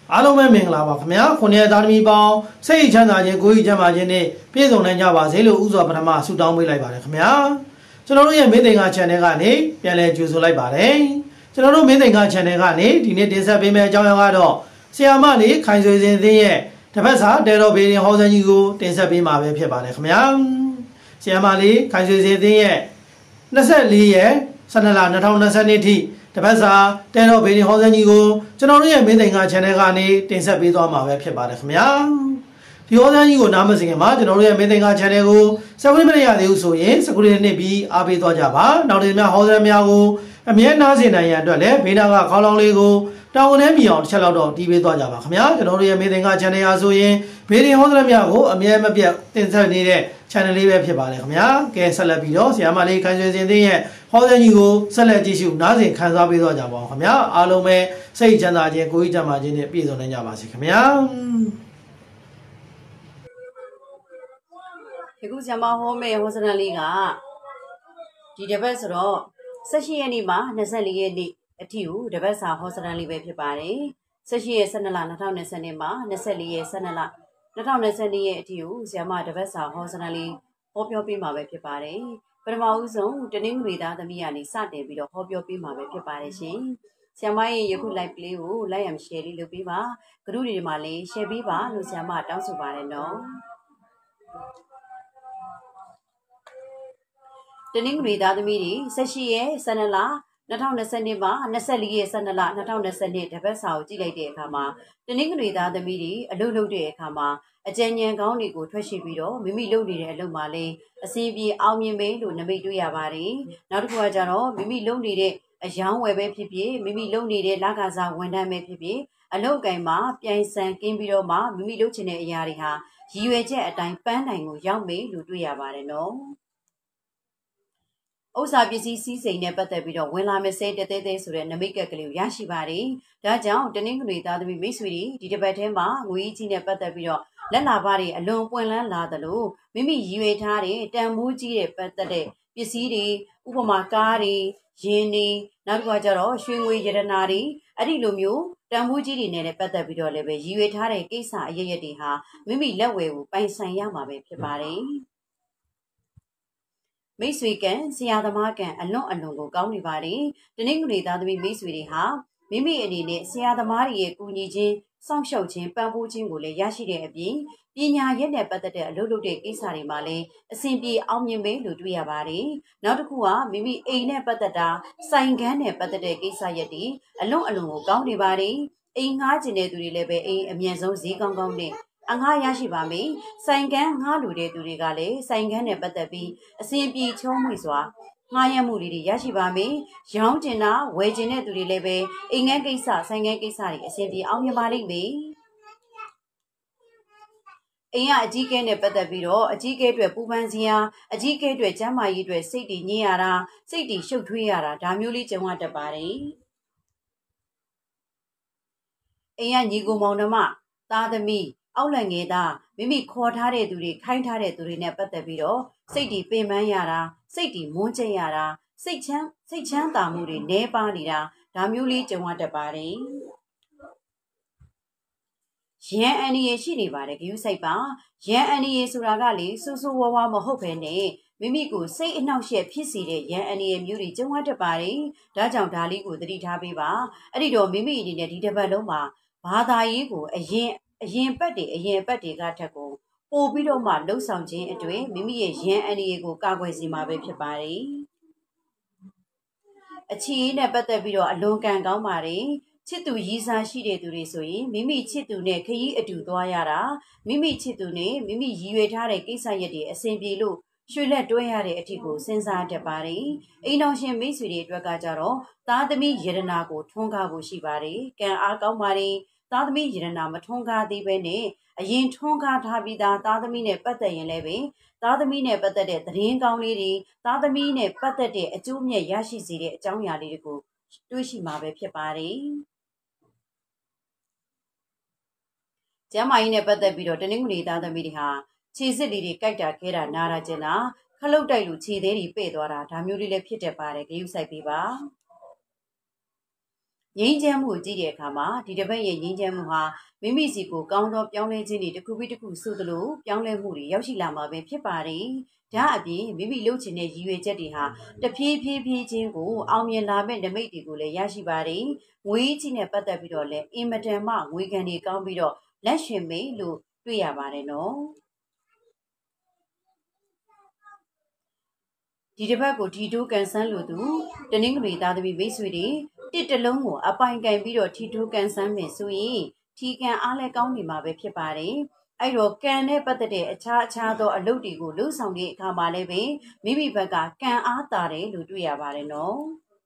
အားလုံးပဲမင်္ဂလာပါခင်ဗျာခုနှစ်သားသမီးပေါင်းစိတ်ချမ်းသာခြင်းကိုယ်ကြီးချမ်းသာခြင်းနဲ့ပြည့်စုံနိုင်ကြပါစေလို့ဥစွာပထမဆုတောင်းပေးလိုက်ပါတယ်ခင်ဗျာကျွန်တော်တို့ရဲ့မင်းသင်္ကာ channel ကနေပြန်လည်ကြိုဆိုလိုက်ပါတယ်ကျွန်တော်တို့မင်းသင်္ကာ channel ကနေဒီနေ့တင်ဆက်ပေးမယ့်အကြောင်းအရာကတော့ဆရာမလေးခိုင်ဆွေစင်သင်းရဲ့တပတ်စာတဲတော်ဘေးရင်ဟောစံကြီးကိုတင်ဆက်ပေးမှာပဲဖြစ်ပါတယ်ခင်ဗျာဆရာမလေးခိုင်ဆွေစင်သင်းရဲ့24ရက်12လ2022ထိတပတ်စာတဲတော်ဘေးရင်ဟောစံကြီးကိုကျွန်တော်တို့ရဲ့မင်းသင်္ကာ channel ကနေတင်ဆက်ပေးသွားမှာပဲဖြစ်ပါတယ်ခင်ဗျာဒီဟောစံကြီးကိုနားမစင်ခင်မှာကျွန်တော်တို့ရဲ့မင်းသင်္ကာ channel ကို subscribe မရသေးဘူးဆိုရင် subscribe နဲ့ပြီးအားပေးသွားကြပါနောက်တစ်များဟောစံများကိုအမြဲနားဆင်နိုင်ရန်အတွက်လည်းဘေးနားကခေါင်းလောင်းလေးကိုတောင်းနဲ့မြည်အောင်တစ်ချက်လောက်တော့တီးပေးသွားကြပါခင်ဗျာကျွန်တော်တို့ရဲ့မင်းသင်္ကာ channel အားဆိုရင်ဘေးရင်ဟောစံများကိုအမြဲမပြတ်တင်ဆက်နေတဲ့ channel လေးပဲဖြစ်ပါတယ်ခင်ဗျာကဲဆက်လက်ပြီးတော့ဆရာမလေးခိုင်ဆွေစင်သင်းရဲ့ဟောစံကြီးကိုဆက်လက်ကြည့်ရှုနားဆင်ခံစားပေးသွားကြပါအောင်ခင်ဗျာအားလုံးပဲစိတ်ချမ်းသာခြင်းကိုယ်ကြီးချမ်းသာခြင်းနဲ့ပြည့်စုံနိုင်ကြပါစေခင်ဗျာဒီခုဆရာမဟောမယ့်ဟောစံလေးကဒီတစ်ပတ်ဆိုတော့18ရက်နေ့မှာ24ရက်နေ့အထိကိုတစ်ပတ်စာဟောစံလေးပဲဖြစ်ပါတယ်18ရက်12လ2020မှာ24ရက်12လ2022ရက်အထိကိုဆရာမတစ်ပတ်စာဟောစံလေးဟောပြောပေးမှာပဲဖြစ်ပါတယ်ပထမဦးဆုံးတနင်္ဂနွေသားသမီးကနေစတင်ပြီးတော့ဟောပြောပေးမှာပဲဖြစ်ပါတယ်ရှင်ဆရာမရဲ့ယခု live လေးကို like and share လေးလုပ်ပေးပါဂရုတွေမှာလည်း share ပေးပါလို့ဆရာမတောင်းဆိုပါတယ်နော်တနင်္ဂနွေသားသမီးတွေ18ရက်12လ2020မှာ24ရက်12လ2020တပတ်စာကိုကြည့်လိုက်တဲ့အခါမှာတနင်္ဂနွေသားသမီးတွေအလုပ်လုပ်တဲ့အခါမှာအကြံဉာဏ်ကောင်းတွေကိုထွက်ရှိပြီးတော့မိမိလုပ်နေတဲ့အလုပ်မှာလည်းအစီအပြေအောင်မြင်ပဲလို့နမိတ်တွေ့ရပါတယ်နောက်တစ်ခုကကြတော့မိမိလုပ်နေတဲ့အယောင်းဝယ်ပဲဖြစ်ဖြစ်မိမိလုပ်နေတဲ့လကစားဝန်ထမ်းပဲဖြစ်ဖြစ်အလုပ်ကိုင်မှာပြိုင်ဆိုင်ကင်းပြီးတော့မှမိမိလုပ်ချင်တဲ့အရာတွေဟာရည်ရွယ်ချက်အတိုင်းပန်းနိုင်ကိုရောက်မယ်လို့တွေ့ရပါတယ်နော်ဥစ္စာပစ္စည်းစီးစိမ်နဲ့ပတ်သက်ပြီးတော့ဝင်လာမယ်စိတ်တဲတဲဆိုတဲ့နမိတ်ကက်ကလေးကိုရရှိပါတယ်။ဒါကြောင့်တနင်္ဂနွေသားသမီးမိတ်ဆွေတွေဒီတစ်ပတ်ထဲမှာငွေကြီးနဲ့ပတ်သက်ပြီးတော့လက်လာပါတွေအလွန်ပွင့်လန်းလာသလိုမိမိရည်ရွယ်ထားတဲ့တန်မိုးကြီးတဲ့ပတ်သက်တဲ့ပစ္စည်းတွေဥပမာကားတွေရင်တွေနောက်တစ်ခါကျတော့ရွှေငွေရတနာတွေအဲ့ဒီလိုမျိုးတန်ဖိုးကြီးတွေနဲ့လည်းပတ်သက်ပြီးတော့လည်းပဲရည်ရွယ်ထားတဲ့ကိစ္စအရရက်တွေဟာမိမိလက်ဝယ်ကိုပိုင်ဆိုင်ရမှာပဲဖြစ်ပါတယ်။မိတ်ဆွေကံဆရာသမားကံအလွန်ကိုကောင်းနေပါတယ်တနင်္ဂနွေသားသမီးမိတ်ဆွေတွေဟာမိမိအနေနဲ့ဆရာသမားတွေရဲ့ကူညီခြင်းစောင့်ရှောက်ခြင်းပံ့ပိုးခြင်းကိုလည်းရရှိတဲ့အပြင်ပညာရက်နဲ့ပတ်သက်တဲ့အလုပ်လုပ်တဲ့ကိစ္စတွေမှာလည်းအဆင်ပြေအောင်မြင်မယ်လို့တွေ့ရပါတယ်နောက်တစ်ခုကမိမိအိမ်နဲ့ပတ်သက်တာဆိုင်ခန်းနဲ့ပတ်သက်တဲ့ကိစ္စရက်တွေအလွန်ကိုကောင်းနေပါတယ်အိမ်ငှားခြင်းတဲ့သူတွေလည်းပဲအိမ်အမြန်ဆုံးဈေးကောင်းကောင်းနဲ့အငှားရရှိပါမယ်ဆိုင်ကန်းငှားလူတဲ့သူတွေကလည်းဆိုင်ကန်းနဲ့ပတ်သက်ပြီးအစဉ်ပြေချုံးမှုစွာငှားရမ်းမှုတွေရရှိပါမယ်ရောင်းကျင်တာဝယ်ကျင်တဲ့သူတွေလည်းပဲအိမ်ငန်းကိစ္စဆိုင်ငန်းကိစ္စတွေအစဉ်ပြေအောင်မြင်ပါလိမ့်မယ်အိမ်ကအကြီးကဲနဲ့ပတ်သက်ပြီးတော့အကြီးကဲတွေပူပန်စရာအကြီးကဲတွေကျမ်းမာရေးတွေစိတ်တည်ငြိမ်ရတာစိတ်တည်ရှုပ်ထွေးရတာဒါမျိုးလေးကြုံရတတ်ပါတယ်အိမ်ကညီကိုမောင်နှမသားသမီးအောက်လံငယ်သားမိမိခေါ်ထားတဲ့သူတွေခိုင်းထားတဲ့သူတွေနဲ့ပတ်သက်ပြီးတော့စိတ်တည်ပင်ပန်းရတာစိတ်တည်မွန်းကျက်ရတာစိတ်ချမ်းသာမှုတွေနှဲပါနေတာဒါမျိုးလေးကြုံရတတ်ပါတယ်ရန်အန်ဒီရရှိနေပါတယ်ဂယုစိုက်ပါရန်အန်ဒီရဆိုတာကလေဆူဆူဝါဝါမဟုတ်ဘဲနဲ့မိမိကိုစိတ်အနှောက်အယှက်ဖြစ်စေတဲ့ရန်အန်ဒီရမျိုးတွေကြုံရတတ်ပါတယ်ဒါကြောင့်ဒါလေးကိုသတိထားပေးပါအဲ့ဒီတော့မိမိအနေနဲ့ဒီတစ်ပတ်လုံးမှာဘာသာရေးကိုအရင်ပတ်တွေကထက်ကိုပို့ပြီးတော့မှလှုပ်ဆောင်ခြင်းအတွင်မိမိရဲ့ရန်အန်ဒီရကိုကာကွယ်စီမှာပဲဖြစ်ပါတယ်အခြေအေးနဲ့ပတ်သက်ပြီးတော့အလွန်ကံကောင်းပါတယ်ချစ်သူရည်စားရှိတဲ့သူတွေဆိုရင်မိမိချစ်သူနဲ့ခရီးအတူသွားရတာမိမိချစ်သူနဲ့မိမိရည်ရွယ်ထားတဲ့ကိစ္စရက်တွေအဆင်ပြေလို့ရွှေလက်တွဲရတဲ့အထိကိုစဉ်းစားတတ်ပါတယ်အိမ်တော်ရှင်မိတ်ဆွေတွေအတွက်ကကြတော့သားသမီးယရနာကိုထွန်းကားဖို့ရှိပါတယ်ကံအားကောင်းပါတယ်သားသမီးယရနာမထွန်းကားသေးပဲနဲ့အရင်ထွန်းကားထားပြီးသားသမီးနဲ့ပတ်သက်ရင်လည်းပဲသားသမီးနဲ့ပတ်သက်တဲ့သတင်းကောင်းလေးတွေသားသမီးနဲ့ပတ်သက်တဲ့အကျိုးမြတ်ရရှိစေတဲ့အကြောင်းအရာလေးတွေကိုတွေးရှိမှာပဲဖြစ်ပါတယ်ကျမ်းမာရေးနဲ့ပတ်သက်ပြီးတော့တနင်္ဂနွေသားသမီးတွေဟာခြေစစ်လေးတွေကြိုက်တာခဲတာနားတာကျင်တာခလုတ်တိုက်လို့ခြေသေးတွေပဲ့သွားတာဒါမျိုးလေးလည်းဖြစ်တတ်ပါတယ်ဂရုစိုက်ပေးပါငိမ့်ချမ်းမှုကြည့်တဲ့အခါမှာဒီတစ်ပတ်ရဲ့ငိမ့်ချမ်းမှုဟာမိမိစီကိုကောင်းသောပြောင်းလဲခြင်းတွေတစ်ခုပြီးတစ်ခုဆိုသလိုပြောင်းလဲမှုတွေရောက်ရှိလာမှာပဲဖြစ်ပါတယ်။ဒါအပြင်မိမိလုပ်ချင်တဲ့ရည်ရွယ်ချက်တွေဟာတဖြည်းဖြည်းချင်းကိုအောင်မြင်လာမဲ့နမိတ်တွေကိုလည်းရရှိပါတယ်။ငွေကြီးနဲ့ပတ်သက်ပြီးတော့လည်းအင်မတန်မှငွေကန်တွေကောင်းပြီးတော့လက်ရှင်မိတ်လို့တွေ့ရပါတယ်နော်။ဒီတစ်ပတ်ကိုထီတိုးကန်ဆန်းလို့သူတနင်္ဂနွေသားသမီးမိတ်ဆွေတွေတစ်တလုံးကိုအပိုင်ကန်ပြီးတော့ထီတိုးကန်ဆန်းမယ်ဆိုရင်ထီကန်အားလည်းကောင်းနေမှာပဲဖြစ်ပါတယ်။အဲ့တော့ကန်နဲ့ပတ်သက်တဲ့အခြားသောအလုပ်တွေကိုလှုပ်ဆောင်တဲ့အခါမှာလည်းပဲမိမိဘက်ကကန်အားတာတယ်လို့တွေ့ရပါတယ်နော်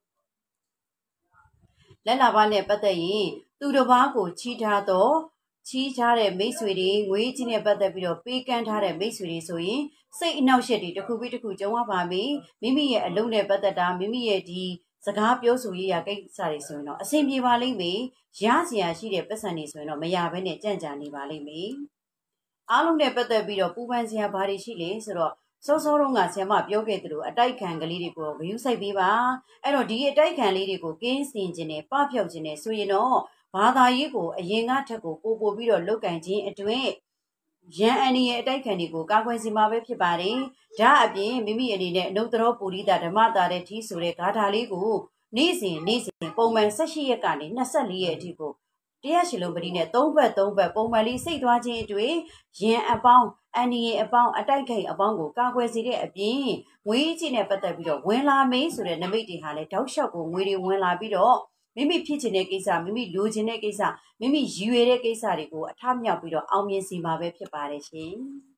။လက်လာပါနဲ့ပတ်သက်ရင်သူတစ်ပါးကိုချီးထားတဲ့မိတ်ဆွေတွေငွေကြီးနဲ့ပတ်သက်ပြီးတော့ပေးကမ်းထားတဲ့မိတ်ဆွေတွေဆိုရင်စိတ်အနှောက်အယှက်တွေတစ်ခုပြီးတစ်ခုကြုံရပါမယ်မိမိရဲ့အလုပ်နဲ့ပတ်သက်တာမိမိရဲ့ဒီစကားပြောဆိုရရကိစ္စတွေဆိုရင်တော့အဆင်ပြေပါလိမ့်မယ်ရစရာရှိတဲ့ပတ်စံတွေဆိုရင်တော့မရဘဲနဲ့ကြံ့ကြာနေပါလိမ့်မယ်အားလုံးနဲ့ပတ်သက်ပြီးတော့ပူပန်စရာဘာတွေရှိလဲဆိုတော့စောစောတုန်းကဆရာမပြောခဲ့သလိုအတိုက်ခံကလေးတွေကိုဂရုစိုက်ပေးပါအဲ့တော့ဒီအတိုက်ခံလေးတွေကိုကင်းစင်ခြင်းနဲ့ပပျောက်ခြင်းနဲ့ဆိုရင်တော့ဘာသာရေးကိုအရင်ကထက်ကိုပို့ပြီးတော့လုတ်ကန်ခြင်းအတွင်းရန်အန်ဒီရဲ့အတိုက်ခံတွေကိုကာကွယ်စီမှာပဲဖြစ်ပါတယ်။ဒါအပြင်မိမိအနေနဲ့အနုတ္တရောပူရိတာဓမ္မတာတဲ့ထီးဆိုတဲ့ဂါထာလေးကိုနေ့စဉ်ပုံမှန်18ရက်ကနေ24ရက်အထိကိုတရားရှင်လုံးပတိနဲ့3ဘက်ပုံမှန်လေးစိတ်သွားခြင်းအတွင်းရန်အပေါင်းအန်ဒီရဲ့အပေါင်းအတိုက်ခံအပေါင်းကိုကာကွယ်စေတဲ့အပြင်ငွေကြီးနဲ့ပတ်သက်ပြီးတော့ဝင်လာမေးဆိုတဲ့နမိတ်တွေဟာလည်းတောက်လျှောက်ကိုငွေတွေဝင်လာပြီးတော့မိမိဖြစ်ချင်တဲ့ကိစ္စမိမိလိုချင်တဲ့ကိစ္စမိမိရည်ရွယ်တဲ့ကိစ္စတွေကိုအထမြောက်ပြီးတော့အောင်မြင်စီမှာပဲဖြစ်ပါတယ်ရှင်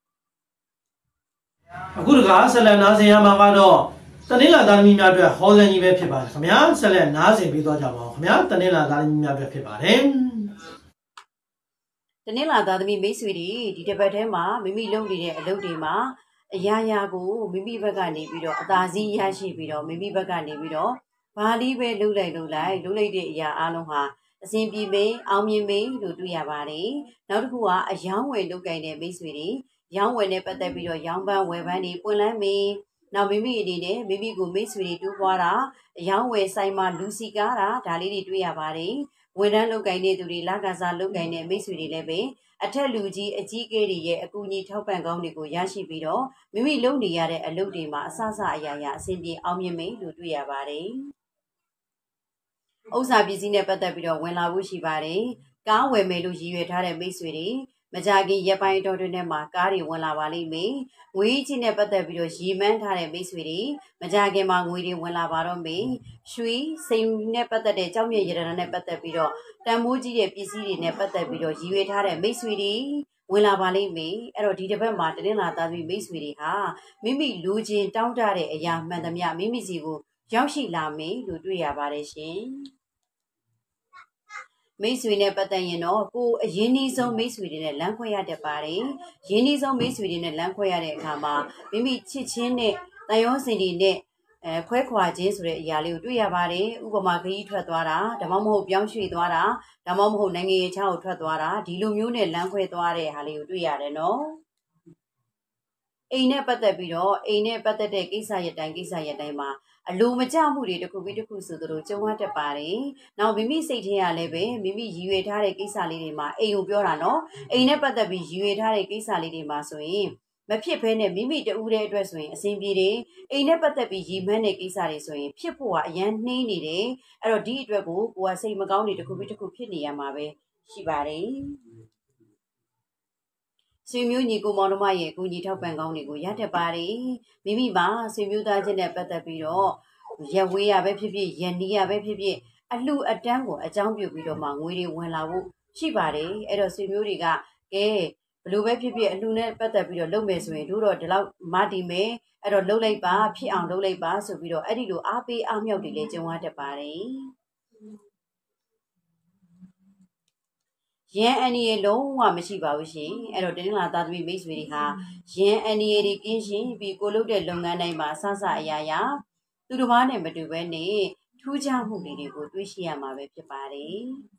အခုတခါဆက်လက်နားဆင်ရမှာကတော့တနင်္လာသားသမီးများအတွက်ဟောစံကြီးပဲဖြစ်ပါတယ်ခင်ဗျာဆက်လက်နားဆင်ပြီးသွားကြပါဦးခင်ဗျာတနင်္လာသားသမီးများအတွက်ဖြစ်ပါတယ်တနင်္လာသားသမီးမိတ်ဆွေတွေဒီတစ်ပတ်ထဲမှာမိမိလုပ်နေတဲ့အလုပ်တွေမှာအရာရာကိုမိမိဘက်ကနေပြီးတော့အသာစီးရရှိပြီးတော့မိမိဘက်ကနေပြီးတော့ဘာလေးပဲလှုပ်လိုက်တဲ့အရာအလုံးဟာအစဉ်ပြေမေးအောင်မြင်မေးလို့တွေ့ရပါတယ်နောက်တစ်ခုကအယောင်းဝယ်လုပ်ကိုင်တဲ့မိတ်ဆွေတွေရောင်းဝယ်နဲ့ပတ်သက်ပြီးတော့ရောင်းပန်းဝယ်ပန်းတွေပွင့်လန်းမေးနောက်မိမိအနေနဲ့မိမိကိုမိတ်ဆွေတွေတူးပွားတာအယောင်းဝယ်ဆိုင်မှာလူစီကားတာဒါလေးတွေတွေ့ရပါတယ်ဝန်ထမ်းလုပ်ကိုင်တဲ့သူတွေလကစားလုပ်ကိုင်တဲ့မိတ်ဆွေတွေလည်းပဲအထက်လူကြီးအကြီးကဲတွေရဲ့အကူအညီထောက်ပံ့ကောင်းတွေကိုရရှိပြီးတော့မိမိလုပ်နေရတဲ့အလုပ်တွေမှာအဆအရာရာအဆင်ပြေအောင်မြင်မေးလို့တွေ့ရပါတယ်ဥစ္စာပစ္စည်းနဲ့ပတ်သက်ပြီးတော့ဝင်လာဖို့ရှိပါတယ်။ကားဝယ်မယ်လို့ရည်ရွယ်ထားတဲ့မိတ်ဆွေတွေမကြခင်ရက်ပိုင်းတော်တွင်ထဲမှာကားတွေဝင်လာပါလိမ့်မယ်။ငွေကြီးနဲ့ပတ်သက်ပြီးတော့ရည်မှန်းထားတဲ့မိတ်ဆွေတွေမကြခင်မှာငွေတွေဝင်လာပါတော့မယ်။ရွှေစိန်နဲ့ပတ်သက်တဲ့ကြောက်မြတ်ရတနာနဲ့ပတ်သက်ပြီးတော့တန်မိုးကြီးတဲ့ပစ္စည်းတွေနဲ့ပတ်သက်ပြီးတော့ရည်ရွယ်ထားတဲ့မိတ်ဆွေတွေဝင်လာပါလိမ့်မယ်။အဲ့တော့ဒီတစ်ပတ်မှာတနင်္လာသားသမီးမိတ်ဆွေတွေဟာမိမိလူချင်းတောင်းတတဲ့အရာမှန်သမျှမိမိစီကိုရောက်ရှိလာမယ်လို့တွေ့ရပါတယ်ရှင်။မိတ်ဆွေနဲ့ပတ်သက်ရင်တော့ကိုအရင်နှီးဆုံးမိတ်ဆွေတွေနဲ့လမ်းခွဲရတတ်ပါတယ်။ရင်းနှီးဆုံးမိတ်ဆွေတွေနဲ့လမ်းခွဲရတဲ့အခါမှာမိမိချစ်ချင်းနဲ့တန်ရောစင်တွေနဲ့ခွဲခွာခြင်းဆိုတဲ့အရာလေးကိုတွေ့ရပါတယ်။ဥပမာခရီးထွက်သွားတာဒါမှမဟုတ်ပြောင်းရွှေ့သွားတာဒါမှမဟုတ်နိုင်ငံရေးချောင်းကိုထွက်သွားတာဒီလိုမျိုးနဲ့လမ်းခွဲသွားတဲ့ဟာလေးကိုတွေ့ရတယ်နော်။အိမ်နဲ့ပတ်သက်ပြီးတော့အိမ်နဲ့ပတ်သက်တဲ့ကိစ္စရတိုင်းမှာအလိုမကျမှုတွေတစ်ခုပြီးတစ်ခုဆိုသလိုကြုံရတတ်ပါတယ်။နောက်မိမိစိတ်ထဲရလည်းပဲမိမိရည်ရွယ်ထားတဲ့ကိစ္စလေးတွေမှာအိမ်ကိုပြောတာနော်။အိမ်နဲ့ပတ်သက်ပြီးရည်ရွယ်ထားတဲ့ကိစ္စလေးတွေမှာဆိုရင်မဖြစ်ဘဲနဲ့မိမိတဦးတည်းအတွက်ဆိုရင်အဆင်ပြေတယ်။အိမ်နဲ့ပတ်သက်ပြီးရည်မှန်းတဲ့ကိစ္စတွေဆိုရင်ဖြစ်ဖို့ကအရန်နှိမ့်နေတယ်။အဲ့တော့ဒီအတွက်ကိုကစိတ်မကောင်းတွေတစ်ခုပြီးတစ်ခုဖြစ်နေရမှာပဲရှိပါတယ်။ဆွေမျိုးညီကိုမောင်တို့ရဲ့အကူအညီထောက်ပံ့ကောင်းတွေကိုရတတ်ပါတယ်မိမိမှာဆွေမျိုးသားချင်းနဲ့ပတ်သက်ပြီးတော့ရဝေးရပဲဖြစ်ဖြစ်ရန်နီးရပဲဖြစ်ဖြစ်အလှအတန်းကိုအကြောင်းပြုပြီးတော့မှငွေတွေဝင်လာဖို့ရှိပါတယ်အဲ့တော့ဆွေမျိုးတွေကကဲဘလို့ပဲဖြစ်ဖြစ်အလှနဲ့ပတ်သက်ပြီးတော့လုပ်မယ်ဆိုရင်တို့တော့ဒီလောက်မတည်မယ်အဲ့တော့လုပ်လိုက်ပါဖြစ်အောင်လုပ်လိုက်ပါဆိုပြီးတော့အဲ့ဒီလိုအားပေးအားမြောက်တွေလည်းကြုံရတတ်ပါတယ်ရန်အန်ဒီရဲ့လုံးဝမရှိပါဘူးရှင်အဲ့တော့တနင်္လာသားသမီးမိတ်ဆွေတွေဟာရန်အန်ဒီရဲ့ကင်းရှင်းပြီးကိုလုပ်တဲ့လုပ်ငန်းတိုင်းမှာဆဆအရာရာသူတစ်ပါးနဲ့မတူဘဲနဲ့ထူးခြားမှုတွေကိုတွေ့ရှိရမှာပဲဖြစ်ပါတယ်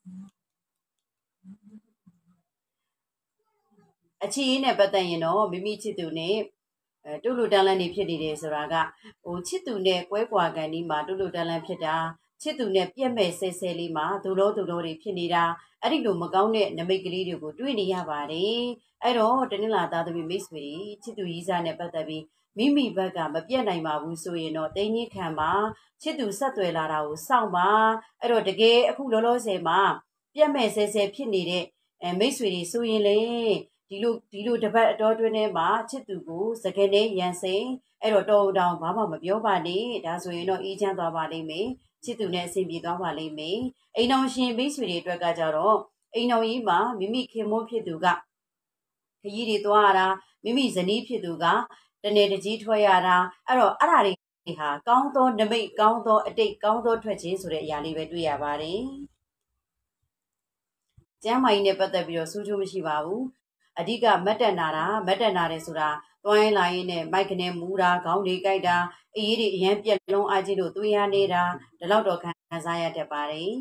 အခြေအနေနဲ့ပတ်သက်ရင်တော့မိမိချစ်သူနဲ့တူလူတန်းလန်းနေဖြစ်နေတယ်ဆိုတာကချစ်သူနဲ့ကွဲကွာကန်ဒီမှာတူလူတန်းလန်းဖြစ်တာချစ်သူနဲ့ပြက်မဲ့ဆဲဆဲလေးမှာဒူလို့တွေဖြစ်နေတာအဲ့ဒီလိုမကောင်းတဲ့နမိတ်ကလေးတွေကိုတွေ့နေရပါတယ်အဲ့တော့တနင်္လာသားသမီးမိတ်ဆွေချစ်သူရီးစားနဲ့ပတ်သက်ပြီးမိမိဘက်ကမပြတ်နိုင်ပါဘူးဆိုရင်တော့တင်းကြီးခံပါချစ်သူဆက်သွယ်လာတာကိုစောင့်ပါအဲ့တော့တကယ်အခုလောလောဆယ်မှာပြက်မဲ့ဆဲဆဲဖြစ်နေတဲ့မိတ်ဆွေတွေဆိုရင်လေဒီလိုတပတ်အတော်တွင်းထဲမှာချစ်သူကိုစကနဲ့ရန်စိန်အဲ့တော့တော်တောင်ဘာမှမပြောပါနဲ့ဒါဆိုရင်တော့အေးချမ်းသွားပါလိမ့်မယ်ချစ်သူနဲ့အဆင်ပြေသွားပါလိမ့်မယ်အိမ်တော်ရှင်မိတ်ဆွေတွေအတွက်ကကြတော့အိမ်တော်ကြီးမှာမိမိခင်မိုးဖြစ်သူကခရီးတွေသွားရတာမိမိဇနီးဖြစ်သူကတနေ့တကြီးထွက်ရတာအဲ့တော့အဲ့ဒါတွေဟာကောင်းသောနမိတ်ကောင်းသောအတိတ်ကောင်းသောထွက်ခြင်းဆိုတဲ့အရာလေးပဲတွေ့ရပါတယ်ကျမ်းမာရေးနဲ့ပတ်သက်ပြီးတော့စူးချိုးမရှိပါဘူးအဓိကမတ်တက်နာတယ်ဆိုတာတွိုင်းလာရင်းနဲ့မိုက်ကနေမူတာခေါင်းတွေကြိုက်တာအေးတွေအရန်ပြက်လုံးအားကြီးလို့သွေးရနေတာဒီလောက်တော့ခံစားရတတ်ပါတယ်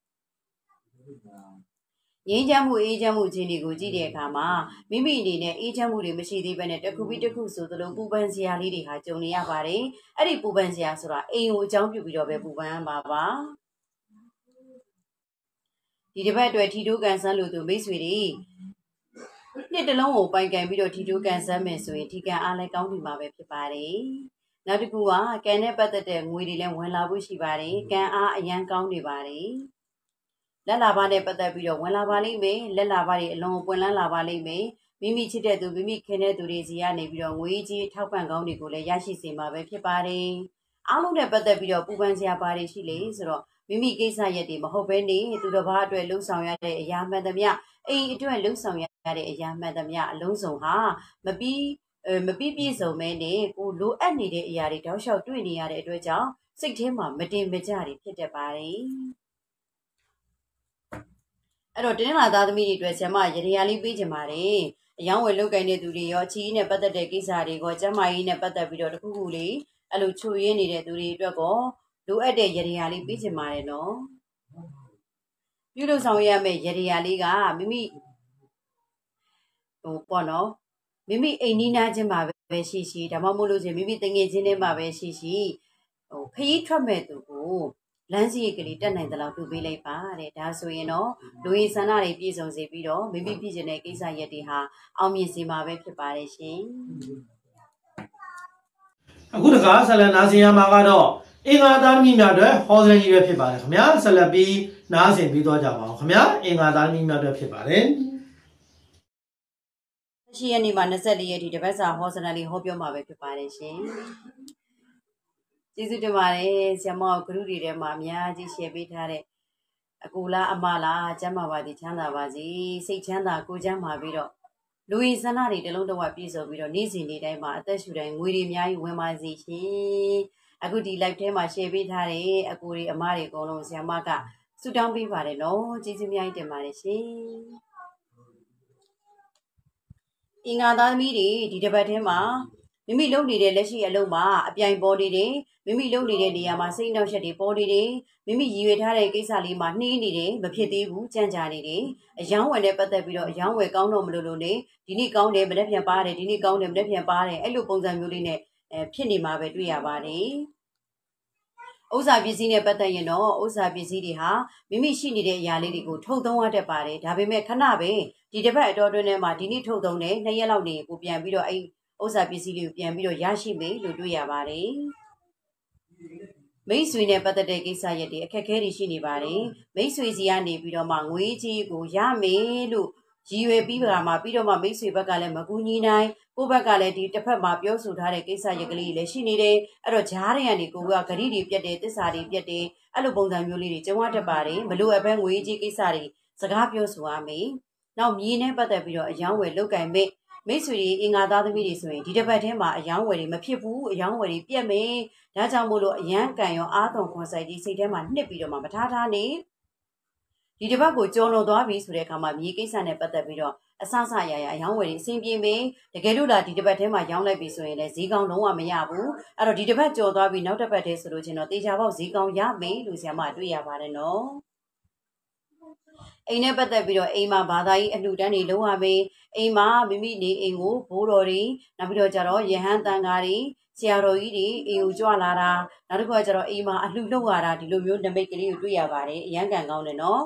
ငြိမ်းချမ်းမှုအေးချမ်းမှုခြင်းတွေကိုကြည့်တဲ့အခါမှာမိမိအနေနဲ့အေးချမ်းမှုတွေမရှိသေးဘဲနဲ့တစ်ခုပြီးတစ်ခုဆိုသလိုပူပန်စရာလေးတွေဟာကြုံနေရပါတယ်အဲ့ဒီပူပန်စရာဆိုတာအိမ်ကိုအကြောင်းပြုပြီးတော့ပဲပူပန်ပါပါဒီတစ်ပတ်အတွက်ထီတိုးကန်ဆန်းလို့သူမိတ်ဆွေတွေနှစ်တလုံးကိုပိုင်ကန်ပြီးတော့ထီတိုးကန်ဆန်းမယ်ဆိုရင်ထီကန်အားလည်းကောင်းနေမှာပဲဖြစ်ပါတယ်နောက်တစ်ခုကကန်နဲ့ပတ်သက်တဲ့ငွေတွေလည်းဝင်လာဖို့ရှိပါတယ်ကန်အားအရန်ကောင်းနေပါတယ်လက်လာပါနဲ့ပတ်သက်ပြီးတော့ဝင်လာပါလိမ့်မယ်လက်လာပါတွေအလုံးပွင့်လန်းလာပါလိမ့်မယ်မိမိချစ်တဲ့သူမိမိခင်တဲ့သူတွေစီကနေပြီးတော့ငွေကြီးထောက်ပံ့ကောင်းတွေကိုလည်းရရှိစေမှာပဲဖြစ်ပါတယ်အားလုံးနဲ့ပတ်သက်ပြီးတော့ပူပန်စရာပါတွေရှိလေဆိုတော့မိမိကိစ္စရက်တွေမဟုတ်ဘဲနေသူတစ်ပါးအတွက်လှုပ်ဆောင်ရတဲ့အရာမှန်သမျှအိမ်အတွက်လှုပ်ဆောင်ရတဲ့အရာမှန်သမျှအလုံးစုံဟာမပြီးပြည့်စုံမဲနဲ့ကိုလိုအပ်နေတဲ့အရာတွေတောက်လျှောက်တွေ့နေရတဲ့အတွက်ကြောင့်စိတ်ထဲမှာမတင်မကြတွေဖြစ်တတ်ပါတယ်အဲ့တော့တင်းလာသားသမီးတွေအတွက်ဆရာမရေရာလေးပေးချင်ပါတယ်အယောင်းဝယ်လုတ်ကင်တဲ့သူတွေရောချီးနဲ့ပတ်သက်တဲ့ကိစ္စတွေကိုကျမကြီးနဲ့ပတ်သက်ပြီးတော့တခုခုလေးအဲ့လိုချိုရင်းနေတဲ့သူတွေအတွက်ကောလိုအပ်တဲ့ရေရာလေးပေးချင်ပါတယ်နော်ပြုလုပ်ဆောင်ရမယ့်ရေရာလေးကမိမိပေါ့နော်မိမိအိမ်နီးနားချင်းမှာပဲရှိဒါမှမဟုတ်လို့ချင်းမိမိတငယ်ချင်းထဲမှာပဲရှိခရီးထွက်မဲ့သူကိုလမ်းစီကလေးတက်နိုင်သလောက်ပြုပေးလိုက်ပါတဲ့ဒါဆိုရင်တော့လူရင်းဆန္ဒတွေပြည့်စုံစေပြီးတော့မိမိပြည်ကျင်တဲ့ကိစ္စရက်တွေဟာအောင်မြင်စေမှာပဲဖြစ်ပါတယ်ရှင်အခုတခါဆက်လက်နားဆင်ရမှာကတော့အင်္ဂါသားသမီးများအတွက်ဟောစရကြီးပဲဖြစ်ပါတယ်ခင်ဗျာဆက်လက်ပြီးနားဆင်ပြီးသွားကြပါအောင်ခင်ဗျာအင်္ဂါသားသမီးများအတွက်ဖြစ်ပါတယ်ရှိရနေမှာ24ရက်ဒီတပတ်စာဟောစရလေးဟောပြောမှာပဲဖြစ်ပါတယ်ရှင်ကျေးဇူးတင်ပါတယ်ဆရာမဂရုတွေထဲမှာအများကြီး share ပေးထားတဲ့အကူလားအမလားကျမ်းမာပါသည်ချမ်းသာပါစေစိတ်ချမ်းသာကိုယ်ချမ်းသာပြီးတော့လူရည်ဆန္ဒတွေတလုံးတစ်ဝက်ပြည့်စုံပြီးတော့နေ့စဉ်နေ့တိုင်းမှာအသက်ရှူတိုင်းငွေတွေအများကြီးဝင်ပါစေရှင်အခုဒီ live ထဲမှာ share ပေးထားတဲ့အကူတွေအမတွေအကုန်လုံးဆရာမကဆုတောင်းပေးပါတယ်နော်ကျေးဇူးအများကြီးတင်ပါတယ်ရှင်အင်္ဂါသားသမီးတွေဒီတစ်ပတ်ထဲမှာမိမိလုပ်နေတဲ့လက်ရှိအလုပ်မှာအပြိုင်ပေါ်နေတယ်မိမိလုပ်နေတဲ့နေရာမှာစိတ်နှောက်ယှက်တွေပေါ်နေတယ်မိမိရည်ရွယ်ထားတဲ့ကိစ္စလေးမှာနှီးနေတယ်မဖြစ်သေးဘူးကြံ့ကြာနေတယ်အယောင်းဝယ်နဲ့ပတ်သက်ပြီးတော့အယောင်းဝယ်ကောင်းတော့မလို့နေဒီနေ့ကောင်းတယ်မနေ့ပြန်ပါတယ်ဒီနေ့ကောင်းတယ်မနေ့ပြန်ပါတယ်အဲ့လိုပုံစံမျိုးလေးနဲ့ဖြစ်နေမှာပဲတွေ့ရပါတယ်ဥစ္စာပစ္စည်းနဲ့ပတ်သက်ရင်တော့ဥစ္စာပစ္စည်းတွေဟာမိမိရှိနေတဲ့အရာလေးတွေကိုထုတ်သုံးရတတ်ပါတယ်ဒါပေမဲ့ခဏပဲဒီတစ်ပတ်အတော်တွင်းထဲမှာဒီနေ့ထုတ်သုံးတယ်2ရက်လောက်နေကိုပြန်ပြီးတော့အဲ့ဥစ္စာပစ္စည်းတွေကိုပြန်ပြီးတော့ရရှိမယ်လို့တွေ့ရပါတယ်မိတ်ဆွေနဲ့ပတ်သက်တဲ့ကိစ္စရက်တွေအခက်အခဲတွေရှိနေပါတယ်မိတ်ဆွေစီကနေပြီးတော့မှငွေကြီးကိုရမယ်လို့ရည်ရွယ်ပြီးပါမှာပြီးတော့မှမိတ်ဆွေဘက်ကလည်းမကူညီနိုင်ကိုယ့်ဘက်ကလည်းဒီတစ်ဖက်မှာပြောဆိုထားတဲ့ကိစ္စရက်ကလေးလည်းရှိနေတယ်အဲ့တော့ဂျားတွေကနေကိုကဂရိတွေပြတ်တယ်တစ္ဆာတွေပြတ်တယ်အဲ့လိုပုံစံမျိုးလေးတွေကျုံရတတ်ပါတယ်မလို့အပဲငွေကြီးကိစ္စတွေစကားပြောဆိုရမယ်နောက်မြေနဲ့ပတ်သက်ပြီးတော့အယောင်းဝယ်လုတ်ကင်မဲ့မိတ်ဆွေတွေအင်္ဂါသားသမီးတွေဆိုရင်ဒီတစ်ပတ်ထဲမှာအယောင်းဝယ်တွေမဖြစ်ဘူးအယောင်းဝယ်တွေပြတ်မယ်ဒါကြောင့်မို့လို့အရန်ကန်ရောအားသွန်ခွန်ဆိုင်ကြီးစိတ်ထဲမှာနှစ်ပြီးတော့မှမထားနေဒီတစ်ပတ်ကိုကြော်လွန်သွားပြီဆိုတဲ့အခါမှာမြေကိစ္စနဲ့ပတ်သက်ပြီးတော့အဆအရအယောင်းဝယ်တွေအဆင်ပြေမယ်တကယ်လို့လားဒီတစ်ပတ်ထဲမှာရောင်းလိုက်ပြီဆိုရင်လည်းဈေးကောင်းလုံးဝမရဘူးအဲ့တော့ဒီတစ်ပတ်ကြော်သွားပြီနောက်တစ်ပတ်တည်းဆိုလို့ချင်းတော့တေချာပေါက်ဈေးကောင်းရမယ်လို့ဆရာမတွေ့ရပါတယ်နော်အိမ်နဲ့ပတ်သက်ပြီးတော့အိမ်မှာဘာသာရေးအလှူဒန်းတွေလုပ်ရမယ်အိမ်မှာမိမိနေအိမ်ကိုဘိုးတော်တွေနောက်ပြီးတော့ကြတော့ယဟန်တန်ဃာတွေဆရာတော်ကြီးတွေအိမ်ကိုကြွလာတာနောက်တစ်ခုကကျတော့အိမ်မှာအလှူလုပ်ရတာဒီလိုမျိုးနမိတ်ကလေးကိုတွေ့ရပါတယ်အရန်ကန်ကောင်းတယ်နော်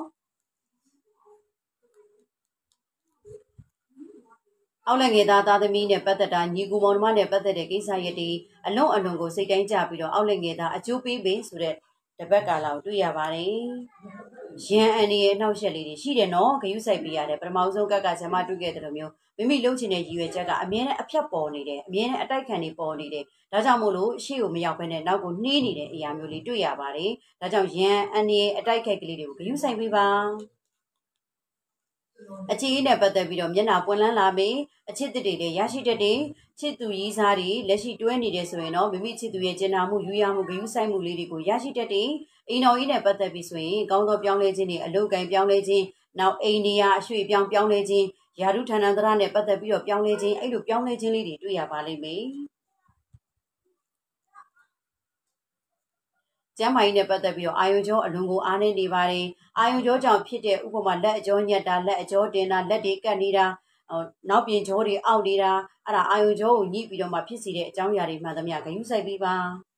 အောက်လက်ငယ်သားသားသမီးနဲ့ပတ်သက်တာညီကူမောင်နှမနဲ့ပတ်သက်တဲ့ကိစ္စရပ်တွေအလွန်ကိုစိတ်တိုင်းကြပြီးတော့အောက်လက်ငယ်သားအကျိုးပေးပေးဆိုတဲ့တပတ်ကာလကိုတွေ့ရပါတယ်ရန်အန်ဒီရဲ့အနှောက်အယှက်လေးတွေရှိတယ်နော်ဂယုစိုက်ပေးရတယ်ပထမဆုံးကဇမတွေ့ခဲ့တဲ့လိုမျိုးမိမိလှုပ်ချင်တဲ့ရည်ရွယ်ချက်ကအမြဲတမ်းအဖြတ်ပေါ်နေတယ်အမြဲတမ်းအတိုက်ခံနေပေါ်နေတယ်ဒါကြောင့်မို့လို့ရှေ့ကိုမရောက်ဘဲနဲ့နောက်ကိုနှေးနေတဲ့အရာမျိုးလေးတွေ့ရပါတယ်ဒါကြောင့်ရန်အန်ဒီရဲ့အတိုက်ခိုက်ကလေးတွေကိုဂယုစိုက်ပေးပါအခြေအနေနဲ့ပတ်သက်ပြီးတော့မျက်နှာပွင့်လန်းလာမေးအချစ်တွေလည်းရရှိတတ်တယ်ချစ်သူရီးစားတွေလက်ရှိတွဲနေတယ်ဆိုရင်တော့မိမိချစ်သူရဲ့ကျင်နာမှုယူရမှုဂရုစိုက်မှုလေးတွေကိုရရှိတတ်တယ်အိမ်တော်ကြီးနဲ့ပတ်သက်ပြီးဆိုရင်ကောင်းသောပြောင်းလဲခြင်းတွေအလုပ်ကိုင်ပြောင်းလဲခြင်းနောက်အိမ်နေရာအရွှေ့ပြောင်းလဲခြင်းယာရုဌာနန္တရနဲ့ပတ်သက်ပြီးတော့ပြောင်းလဲခြင်းအဲ့လိုပြောင်းလဲခြင်းလေးတွေတွေ့ရပါလိမ့်မယ်ကျမ်းမာရေးနဲ့ပတ်သက်ပြီးတော့အာယုံကြောအလွန်ကိုအားနည်းနေပါတယ်အာယုံကြောကြောင့်ဖြစ်တဲ့ဥပမာလက်အကြောညက်တာလက်အကြောတင်တာလက်တွေကတ်နေတာနောက်ပြင်ကြောတွေအောက်နေတာအဲ့ဒါအာယုံကြောကိုညှိပြီးတော့မှဖြစ်စီတဲ့အကြောင်းအရာတွေမှန်သမျှဂရုစိုက်ပြီးပါ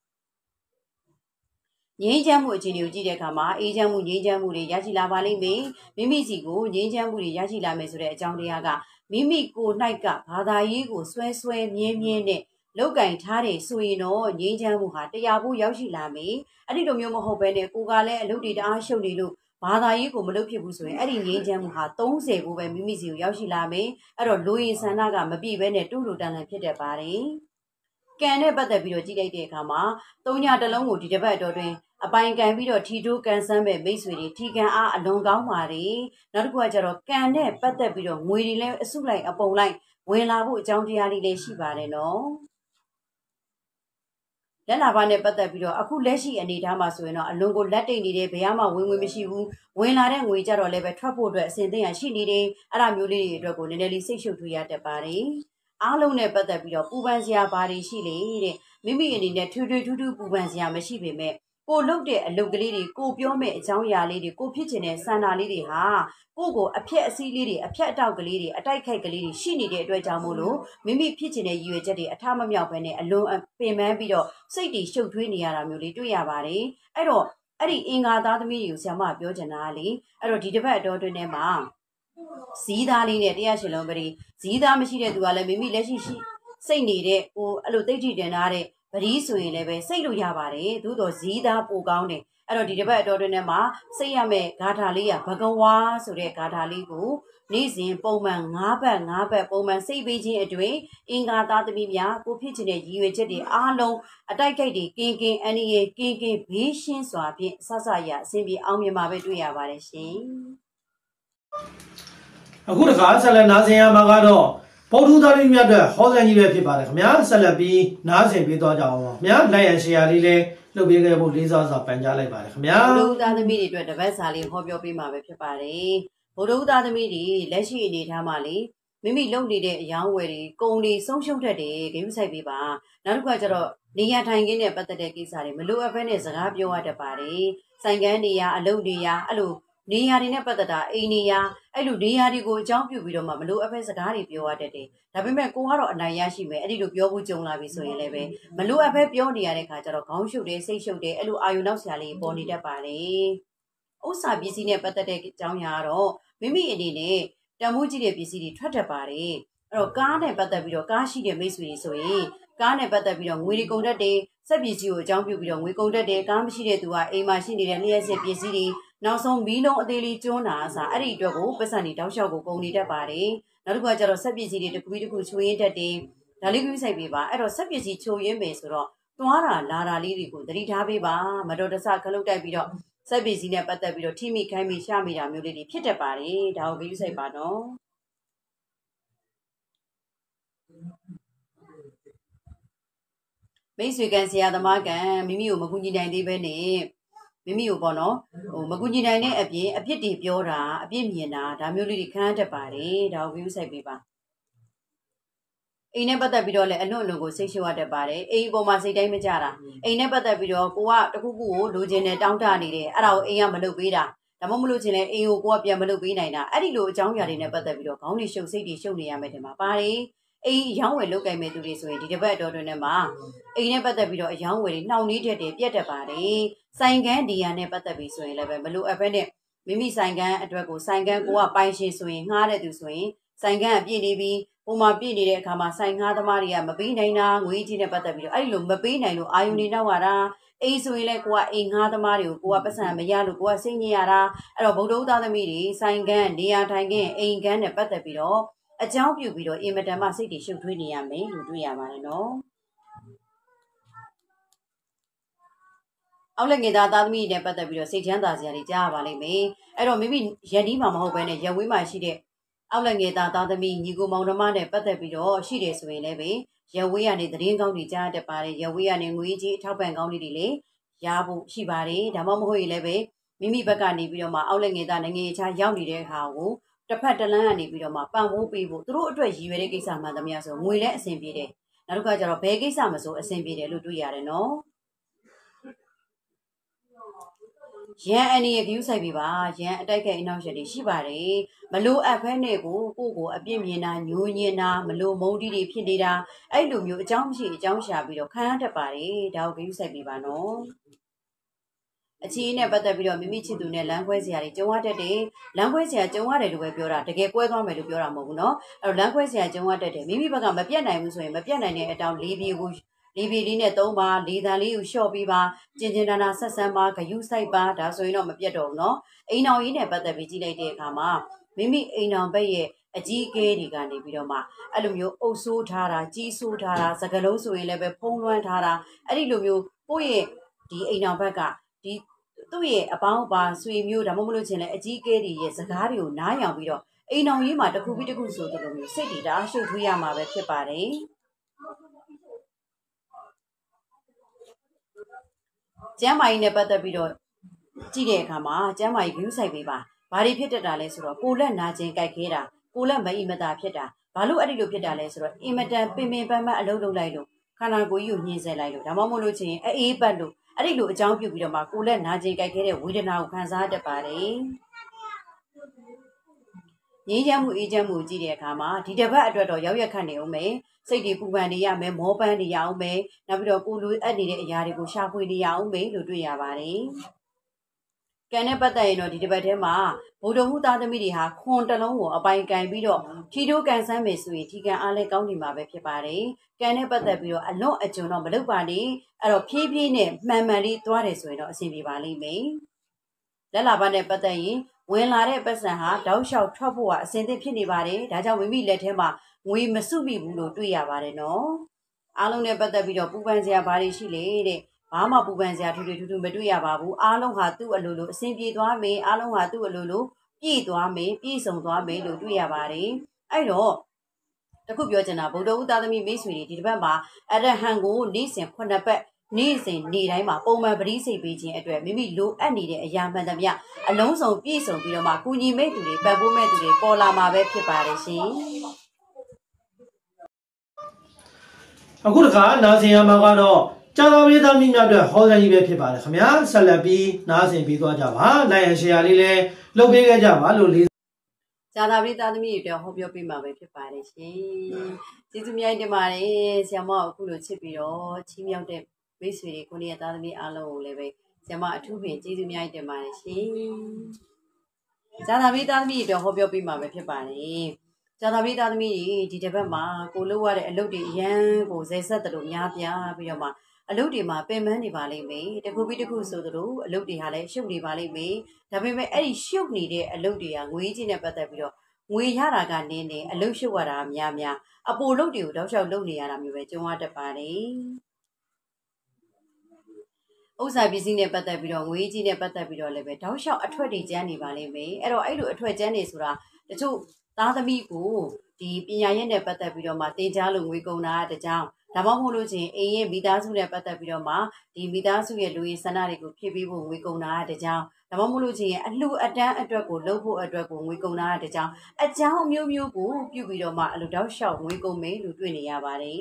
ငြိမ်းချမ်းမှုအခြေအနေကိုကြည့်တဲ့အခါမှာအေးချမ်းမှုငြိမ်းချမ်းမှုတွေရရှိလာပါလိမ့်မယ်မိမိစီကိုငြိမ်းချမ်းမှုတွေရရှိလာမယ်ဆိုတဲ့အကြောင်းတရားကမိမိကိုယ်၌ကဘာသာရေးကိုဆွဲမြင်းနဲ့လောက်ကင်ထားတယ်ဆိုရင်တော့ငြိမ်းချမ်းမှုဟာတရားဖို့ရောက်ရှိလာမယ်အဲ့ဒီလိုမျိုးမဟုတ်ဘဲနဲ့ကိုကလည်းအလုပ်တွေတအားရှုပ်နေလို့ဘာသာရေးကိုမလုပ်ဖြစ်ဘူးဆိုရင်အဲ့ဒီငြိမ်းချမ်းမှုဟာ30ကိုပဲမိမိစီကိုရောက်ရှိလာမယ်အဲ့တော့လူရင်ဆန္ဒကမပြည့်ဘဲနဲ့တူတူတန်တန်ဖြစ်တတ်ပါတယ်ကံနဲ့ပတ်သက်ပြီးတော့ကြည့်လိုက်တဲ့အခါမှာ၃ညတစ်လုံးကိုဒီတစ်ပတ်အတွင်းအပိုင်ကန်ပြီးတော့ထီတိုးကန်ဆန်းမဲ့မိတ်ဆွေတွေထီကန်အားအလွန်ကောင်းပါတယ်နောက်တစ်ခုကကျတော့ကံနဲ့ပတ်သက်ပြီးတော့ငွေတွေလည်းအစုလိုက်အပုံလိုက်ဝင်လာဖို့အကြောင်းတရားလေးလည်းရှိပါတယ်နော်လက်လာပါနဲ့ပတ်သက်ပြီးတော့အခုလက်ရှိအနေအထားမှာဆိုရင်တော့အလွန်ကိုလက်တိတ်နေတယ်ဘယ်မှဝင်မရှိဘူးဝင်လာတဲ့ငွေကြတော့လည်းပဲထွက်ဖို့အတွက်အစဉ်သင့်ရရှိနေတယ်အဲ့ဒါမျိုးလေးတွေအတွက်ကိုနည်းနည်းလေးစိတ်ရှုပ်ထွေးရတတ်ပါတယ်အားလုံးနဲ့ပတ်သက်ပြီးတော့ပူပန်စရာဘာတွေရှိလေတဲ့မိမိအနေနဲ့ထွေထူးပူပန်စရာမရှိပေမဲ့ကိုလုပ်တဲ့အလုပ်ကလေးတွေကိုပြောမဲ့အကြောင်းအရာလေးတွေကိုဖြစ်ချင်တဲ့စန္ဒာလေးတွေဟာကိုအဖြက်အစည်းလေးတွေအဖြက်အတောက်ကလေးတွေအတိုက်ခိုက်ကလေးတွေရှိနေတဲ့အတွက်ကြောင့်မို့လို့မိမိဖြစ်ချင်တဲ့ရည်ရွယ်ချက်တွေအထမမြောက်ဘဲနဲ့အလွန်ပင်ပန်းပြီးတော့စိတ်တွေရှုပ်ထွေးနေရတာမျိုးလေးတွေ့ရပါတယ်အဲ့တော့အဲ့ဒီအင်္ဂါသားသမီးတွေကိုဆရာမပြောချင်တာလေအဲ့တော့ဒီတစ်ပတ်အတော်အတွင်းထဲမှာဇီးသားလေးနဲ့တရားရှင်လုံးပရိဇီးသားမရှိတဲ့သူကလည်းမိမိလက်ရှိစိတ်နေတဲ့အဲ့လိုတိတ်ထိတင်ထားတဲ့ပရိဆိုရင်လည်းပဲစိတ်လို့ရပါတယ်သို့တော့ဇီးသားပိုကောင်းတယ်အဲ့တော့ဒီတစ်ပတ်အတော်တွင်ထဲမှာစိတ်ရမယ့်ဂါထာလေးကဘဂဝါဆိုတဲ့ဂါထာလေးကိုနေ့စဉ်ပုံမှန်9ပတ်ပုံမှန်စိတ်ပေးခြင်းအတွင်အင်္ဂါသားသမီးများကိုဖြစ်ချင်တဲ့ရည်ရွယ်ချက်တွေအားလုံးအတိုက်ခိုက်တွေကင်းအန်ဒီရဲ့ကင်းဘေးရှင်းစွာဖြင့်ဆဆရအစဉ်ပြေအောင်မြင်မှာပဲတွေ့ရပါတယ်ရှင်အခုတခါဆက်လက်နားဆင်ရမှာကတော့ပုထုသားလေးများအတွက်ဟောစံကြီးပဲဖြစ်ပါတယ်ခင်ဗျာဆက်လက်ပြီးနားဆင်ပေးသွားကြအောင်ပါခင်ဗျာလိုက်ရန်ရှယ်ယာလေးလေးလုပ်ပေးခဲ့ဖို့လေးစားစွာပန်ကြားလိုက်ပါတယ်ခင်ဗျာပုထုသားသမီးတွေအတွက်တပတ်စာလေးဟောပြောပေးမှာပဲဖြစ်ပါတယ်ပုထုသားသမီးတွေလက်ရှိအနေထားမှာလေမိမိလုပ်နေတဲ့အယောင်းဝယ်တွေကုန်တွေဆုံးရှုံးတတ်တယ်ဂရုစိုက်ပေးပါနောက်တစ်ခါကျတော့နေရထိုင်ခင်းနဲ့ပတ်သက်တဲ့ကိစ္စတွေမလိုအပ်ဘဲနဲ့စကားပြောရတတ်ပါတယ်ဆိုင်ကန်းနေရအလုပ်နေရအဲ့လိုနေရာတွေနဲ့ပတ်သက်တာအိမ်နေရာအဲ့လိုနေရာတွေကိုအကြောင်းပြုပြီးတော့မှမလိုအပ်ပဲစကားတွေပြောရတတ်တယ်ဒါပေမဲ့ကိုကတော့အနိုင်ရရှိမယ်အဲ့ဒီလိုပြောဖို့ကြုံလာပြီဆိုရင်လည်းပဲမလိုအပ်ပဲပြောနေရတဲ့ခါကျတော့ခေါင်းရှုပ်တယ်စိတ်ရှုပ်တယ်အဲ့လိုအာယုံနောက်ဆရာလေးပေါ်နေတတ်ပါတယ်ဥစ္စာပစ္စည်းနဲ့ပတ်သက်တဲ့အကြောင်းအရာကတော့မိမိအနေနဲ့တန်ဖိုးကြီးတဲ့ပစ္စည်းတွေထွက်တတ်ပါတယ်အဲ့တော့ကားနဲ့ပတ်သက်ပြီးတော့ကားရှိတဲ့မိတ်ဆွေတွေဆိုရင်ကားနဲ့ပတ်သက်ပြီးတော့ငွေတွေကုန်တတ်တယ်စက်ပစ္စည်းကိုအကြောင်းပြုပြီးတော့ငွေကုန်တတ်တယ်ကားမရှိတဲ့သူကအိမ်မှာရှိနေတဲ့လျှက်စစ်ပစ္စည်းတွေနောက်ဆုံးမီးလုံးအသေးလေးကျွန်းတာအစားအဲ့ဒီအတွက်ကိုပတ်စံတွေတောက်လျှောက်ကိုကုန်နေတတ်ပါတယ်နောက်တစ်ခုကကျတော့စက်ပစ္စည်းတွေတစ်ခုချိုးရင်းတတ်တယ်ဒါလေးကိုစိုက်ပေးပါအဲ့တော့စက်ပစ္စည်းချိုးရင်းမယ်ဆိုတော့သွားတာလာတာလေးတွေကိုသတိထားပေးပါမတော်တဆခလုတ်တိုက်ပြီးတော့စက်ပစ္စည်းနဲ့ပတ်သက်ပြီးတော့ထိမိခိုင်းမိရှာမိတာမျိုးလေးတွေဖြစ်တတ်ပါတယ်ဒါကိုဂရုစိုက်ပါနော်မိတ်ဆွေကံဆရာသမားကံမိမိကိုမကူညီနိုင်သေးပဲနဲ့မိမိကိုပေါ့နော်မကူညီနိုင်တဲ့အပြင်အပြစ်တွေပြောတာအပြစ်မြင်တာဒါမျိုးလေးတွေခံရတတ်ပါတယ်ဒါကို view ဆိုင်ပေးပါအိမ်နဲ့ပတ်သက်ပြီးတော့လည်းအလွန်ကိုစိတ်ရှုပ်ရတတ်ပါတယ်အိမ်ပေါ်မှာစိတ်တိုင်းမကြတာအိမ်နဲ့ပတ်သက်ပြီးတော့ကိုကတခုခုကိုလိုချင်တယ်တောင်းတနေတယ်အဲ့ဒါကိုအိမ်ကမလုပ်ပေးတာဒါမှမဟုတ်ချင်လဲအိမ်ကိုကပြန်မလုပ်ပေးနိုင်တာအဲ့ဒီလိုအကြောင်းအရာတွေနဲ့ပတ်သက်ပြီးတော့ခေါင်းတွေရှုပ်စိတ်တွေရှုပ်နေရမယ်တင်ပါပါတယ်အိမ်ရောင်းဝယ်လုပ်ကိုင်မဲ့သူတွေဆိုရင်ဒီတစ်ပတ်တော်တွင်နဲ့မှာအိမ်နဲ့ပတ်သက်ပြီးတော့အယောင်းဝယ်တွေနှောင့်နှေးတတ်တယ်ပြတ်တတ်ပါတယ်ဆိုင်ကန်းဒီယာနဲ့ပတ်သက်ပြီးဆိုရင်လည်းပဲမလိုအပ်ဘဲနဲ့မိမိဆိုင်ကန်းအတွက်ကိုဆိုင်ကန်းကိုကပိုင်ရှင်ဆိုရင်ငှားတဲ့သူဆိုရင်ဆိုင်ကန်းအပြည့်နေပြီးပုံမှန်ပြည့်နေတဲ့အခါမှာဆိုင်ငှားသမားတွေကမပေးနိုင်တာငွေကြီးနဲ့ပတ်သက်ပြီးတော့အဲ့ဒီလိုမပေးနိုင်လို့အာယုန်နေနောက်ရတာအိမ်ဆိုရင်လည်းကိုကအိမ်ငှားသမားတွေကိုကိုကပတ်စံမရလို့ကိုကစိတ်ညစ်ရတာအဲ့တော့ဗုဒ္ဓဥသားသမီးတွေဆိုင်ကန်းနေရာထိုင်ခင်းအိမ်ကန်းနဲ့ပတ်သက်ပြီးတော့အကြောင်းပြုပြီးတော့အင်မတန်မှစိတ်တွေရှုပ်ထွေးနေရမယ်လို့တွေ့ရပါတယ်နော်အောက်လက်ငယ်သားသားသမီးတွေနဲ့ပတ်သက်ပြီးတော့စိတ်ချမ်းသာစရာတွေကြားရပါလိမ့်မယ်အဲ့တော့မိမိရန်ဒီမှာမဟုတ်ဘဲနဲ့ရဝေးမှာရှိတဲ့အောက်လက်ငယ်သားသားသမီးညီကိုမောင်နှမနဲ့ပတ်သက်ပြီးတော့ရှိတယ်ဆိုရင်လည်းပဲရဝေးကနေသတင်းကောင်းတွေကြားတတ်ပါတယ်ရဝေးကနေငွေကြီးအထောက်ပံ့ကောင်းတွေလည်းရဖို့ရှိပါတယ်ဒါမှမဟုတ်ရင်လည်းပဲမိမိဘက်ကနေပြီးတော့မှအောက်လက်ငယ်သားနိုင်ငံခြားရောက်နေတဲ့အခါကိုတစ်ဖက်တစ်လမ်းကနေပြီးတော့မှပံ့ပိုးပေးဖို့သူတို့အတွက်ရည်ရွယ်တဲ့ကိစ္စမှန်သမျှဆိုငွေလည်းအဆင်ပြေတယ်နောက်တစ်ခါကျတော့ဘယ်ကိစ္စမဆိုအဆင်ပြေတယ်လို့တွေ့ရတယ်နော်ရန်အနေနဲ့ဂရုစိုက်ပေးပါရန်အတိုက်ခိုက်အနောက်ရှက်တွေရှိပါတယ်မလိုအပ်ဖဲနဲ့ကိုအပြစ်မြင်တာညှိုးညင်တာမလိုမုန်းတီးတွေဖြစ်နေတာအဲ့လိုမျိုးအကြောင်းမရှိအကြောင်းရှာပြီးတော့ခံရတတ်ပါတယ်ဒါကိုဂရုစိုက်ပေးပါနော်အချီးနဲ့ပတ်သက်ပြီးတော့မိမိချစ်သူနဲ့လမ်းခွဲစရာတွေကြုံရတတ်တယ်လမ်းခွဲစရာကြုံရတယ်လို့ပဲပြောတာတကယ်ကွဲသွားမယ်လို့ပြောတာမဟုတ်ဘူးเนาะအဲ့တော့လမ်းခွဲစရာကြုံရတတ်တယ်မိမိဘက်ကမပြတ်နိုင်ဘူးဆိုရင်မပြတ်နိုင်တဲ့အတောင်လေးပြေကိုလေးပြေလေးနဲ့3ပါလေးတန်လေးကိုလျှော့ပေးပါကျင်ကျင်နာနာဆက်ဆန်းပါဂယုစိုက်ပါဒါဆိုရင်တော့မပြတ်တော့ဘူးเนาะအိမ်တော်ကြီးနဲ့ပတ်သက်ပြီးကြည့်လိုက်တဲ့အခါမှာမိမိအိမ်တော်ဘက်ရဲ့အကြီးအကဲတွေကနေပြီးတော့မှအဲ့လိုမျိုးအုပ်ဆိုးထားတာကြီးဆိုးထားတာစကလုံးဆိုရင်လည်းပဲဖုံးလွှမ်းထားတာအဲ့ဒီလိုမျိုးကိုယ့်ရဲ့ဒီအိမ်တော်ဘက်ကဒီသူ့ရဲ့အပေါင်းအပါဆွေမျိုးဒါမှမဟုတ်လို့ချင်းလဲအကြီးအကဲတွေရဲ့စကားတွေကိုနားယောင်ပြီးတော့အိမ်တော်ကြီးမှာတစ်ခုပြီးတစ်ခုဆိုတဲ့လိုမျိုးစိတ်တွေဒါရှုပ်ထွေးရမှာပဲဖြစ်ပါတယ်ကျမ်းမာရေးနဲ့ပတ်သက်ပြီးတော့ကြည့်တဲ့အခါမှာကျမ်းမာရေး view ဆိုင်ပေးပါဘာတွေဖြစ်တတ်တာလဲဆိုတော့ကိုလက်နာခြင်းကြိုက်ခဲတာကိုလက်မအိမတာဖြစ်တာဘာလို့အဲ့ဒီလိုဖြစ်တာလဲဆိုတော့အင်မတန်ပင်ပန်းပန်းအလုပ်လုပ်လိုက်လို့ခန္ဓာကိုယ်ကြီးကိုညှင်းဆဲလိုက်လို့ဒါမှမဟုတ်လို့ချင်းအေးပတ်လို့အဲ့ဒီလိုအကြောင်းပြုပြီးတော့မှကိုလက်နာခြင်းကြိုက်ခဲတဲ့ဝေဒနာကိုခံစားတတ်ပါတယ်ငြိမ်းချမ်းမှုအေးချမ်းမှုကြည့်တဲ့အခါမှာဒီတစ်ပတ်အတွက်တော့ရောက်ရက်ခတ်နေအောင်မယ်စိတ်တွေပူပန်နေရမယ်မောပန်းနေရအောင်မယ်နောက်ပြီးတော့ကိုလိုအပ်နေတဲ့အရာတွေကိုရှာဖွေနေရအောင်မယ်လို့တွေ့ရပါတယ်ကံနဲ့ပတ်သက်ရင်တော့ဒီတစ်ပတ်ထဲမှာဗုဒ္ဓဟူသားသမီးတွေဟာခွန်တလုံးကိုအပိုင်ကန်ပြီးတော့ထီတိုးကန်ဆန်းမယ်ဆိုရင်ဒီကံအားလည်းကောင်းနေမှာပဲဖြစ်ပါတယ်ကံနဲ့ပတ်သက်ပြီးတော့အလွန်အကျွံတော့မလုပ်ပါနဲ့အဲ့တော့ဖြည်းဖြည်းနဲ့မှန်မှန်လေးသွားတယ်ဆိုရင်တော့အဆင်ပြေပါလိမ့်မယ်လက်လာပါနဲ့ပတ်သက်ရင်ဝင်လာတဲ့ပတ်စံဟာတောက်လျှောက်ထွက်ဖို့ကအဆင်သင့်ဖြစ်နေပါတယ်ဒါကြောင့်မိမိလက်ထဲမှာငွေမစုမိဘူးလို့တွေ့ရပါတယ်နော်အားလုံးနဲ့ပတ်သက်ပြီးတော့ပူပန်စရာဘာတွေရှိလဲတဲ့ဘာမှပူပန်စရာထူးမတွေ့ရပါဘူးအားလုံးဟာသူ့အလိုလိုအဆင်ပြေသွားမယ်အားလုံးဟာသူ့အလိုလိုပြည့်သွားမယ်ပြည့်စုံသွားမယ်လို့တွေ့ရပါတယ်အဲ့တော့တခုပြောချင်တာဗုဒ္ဓဦးသားသမီးမိတ်ဆွေတွေဒီတစ်ပတ်မှာအရဟံကိုနေ့စဉ်9ပတ်နေ့စဉ်နေ့တိုင်းမှာပုံမှန်ပရိစိတ်ပေးခြင်းအတွက်မိမိလိုအပ်နေတဲ့အရာမှန်သမျှအလုံးစုံပြည့်စုံပြီးတော့မှကုညီမဲ့သူတွေပတ်ဖို့မဲ့သူတွေပေါ်လာမှာပဲဖြစ်ပါတယ်ရှင်အခုတခါနားဆင်ရမှာကတော့ကြာသာပရိသတ်မိများအတွက်ဟောစာကြီးပဲဖြစ်ပါတယ်ခင်ဗျာဆက်လက်ပြီးနားဆင်ပြီးသွားကြပါလိုက်ရန်ရှယ်ယာလေးလည်းလုပ်ပေးခဲ့ကြပါလို့လေးကြာသာပရိသတ်သမီးတွေအတွက်ဟောပြောပေးမှာပဲဖြစ်ပါတယ်ရှင်ကျေးဇူးများတင်ပါတယ်ဆရာမအခုလိုချစ်ပြီးတော့ချီးမြှောက်တဲ့မိတ်ဆွေတွေကိုနေသားသမီးအားလုံးကိုလည်းပဲဆရာမအထူးပင်ကျေးဇူးများတင်ပါတယ်ရှင်ကြာသာပရိသတ်သမီးတွေအတွက်ဟောပြောပေးမှာပဲဖြစ်ပါတယ်ဇာတာပရိသသမီးတွေဒီတစ်ပတ်မှာကိုလုပ်ရတဲ့အလုပ်တွေအရန်ကိုဇယ်ဆက်တယ်လို့များပြားပြီးတော့မှအလုပ်တွေမှာပင်ပန်းနေပါလိမ့်မယ်တခုပြီးတခုဆိုသလိုအလုပ်တွေဟာလည်းရှုပ်နေပါလိမ့်မယ်ဒါပေမဲ့အဲ့ဒီရှုပ်နေတဲ့အလုပ်တွေကငွေကြီးနဲ့ပတ်သက်ပြီးတော့ငွေရတာကနင်းနေအလုပ်ရှုပ်ရတာများများအပိုလုပ်တွေကိုတောက်လျှောက်လုပ်နေရတာမျိုးပဲကြုံရတတ်ပါတယ်ဥစ္စာပစ္စည်းနဲ့ပတ်သက်ပြီးတော့ငွေကြီးနဲ့ပတ်သက်ပြီးတော့လည်းပဲတောက်လျှောက်အထွက်တွေကျန်းနေပါလိမ့်မယ်အဲ့တော့အဲ့လိုအထွက်ကျန်းနေဆိုတာတချို့သားသမီးကိုဒီပညာရေးနဲ့ပတ်သက်ပြီးတော့မှတင် जा လို့ငွေကုန်တာတကြောင်ဒါမှမဟုတ်လို့ချင်းအိမ်ရဲ့မိသားစုနဲ့ပတ်သက်ပြီးတော့မှဒီမိသားစုရဲ့လူရင်းဆန္ဒတွေကိုဖြည့်ပေးဖို့ငွေကုန်တာတကြောင်ဒါမှမဟုတ်လို့ချင်းအလှအတန်းအတွက်ကိုလုပ်ဖို့အတွက်ကိုငွေကုန်တာတကြောင်အကြောင်းမျိုးမျိုးကိုပြုပြီးတော့မှအလိုတောက်လျှောက်ငွေကုန်မယ်လို့တွေ့နေရပါတယ်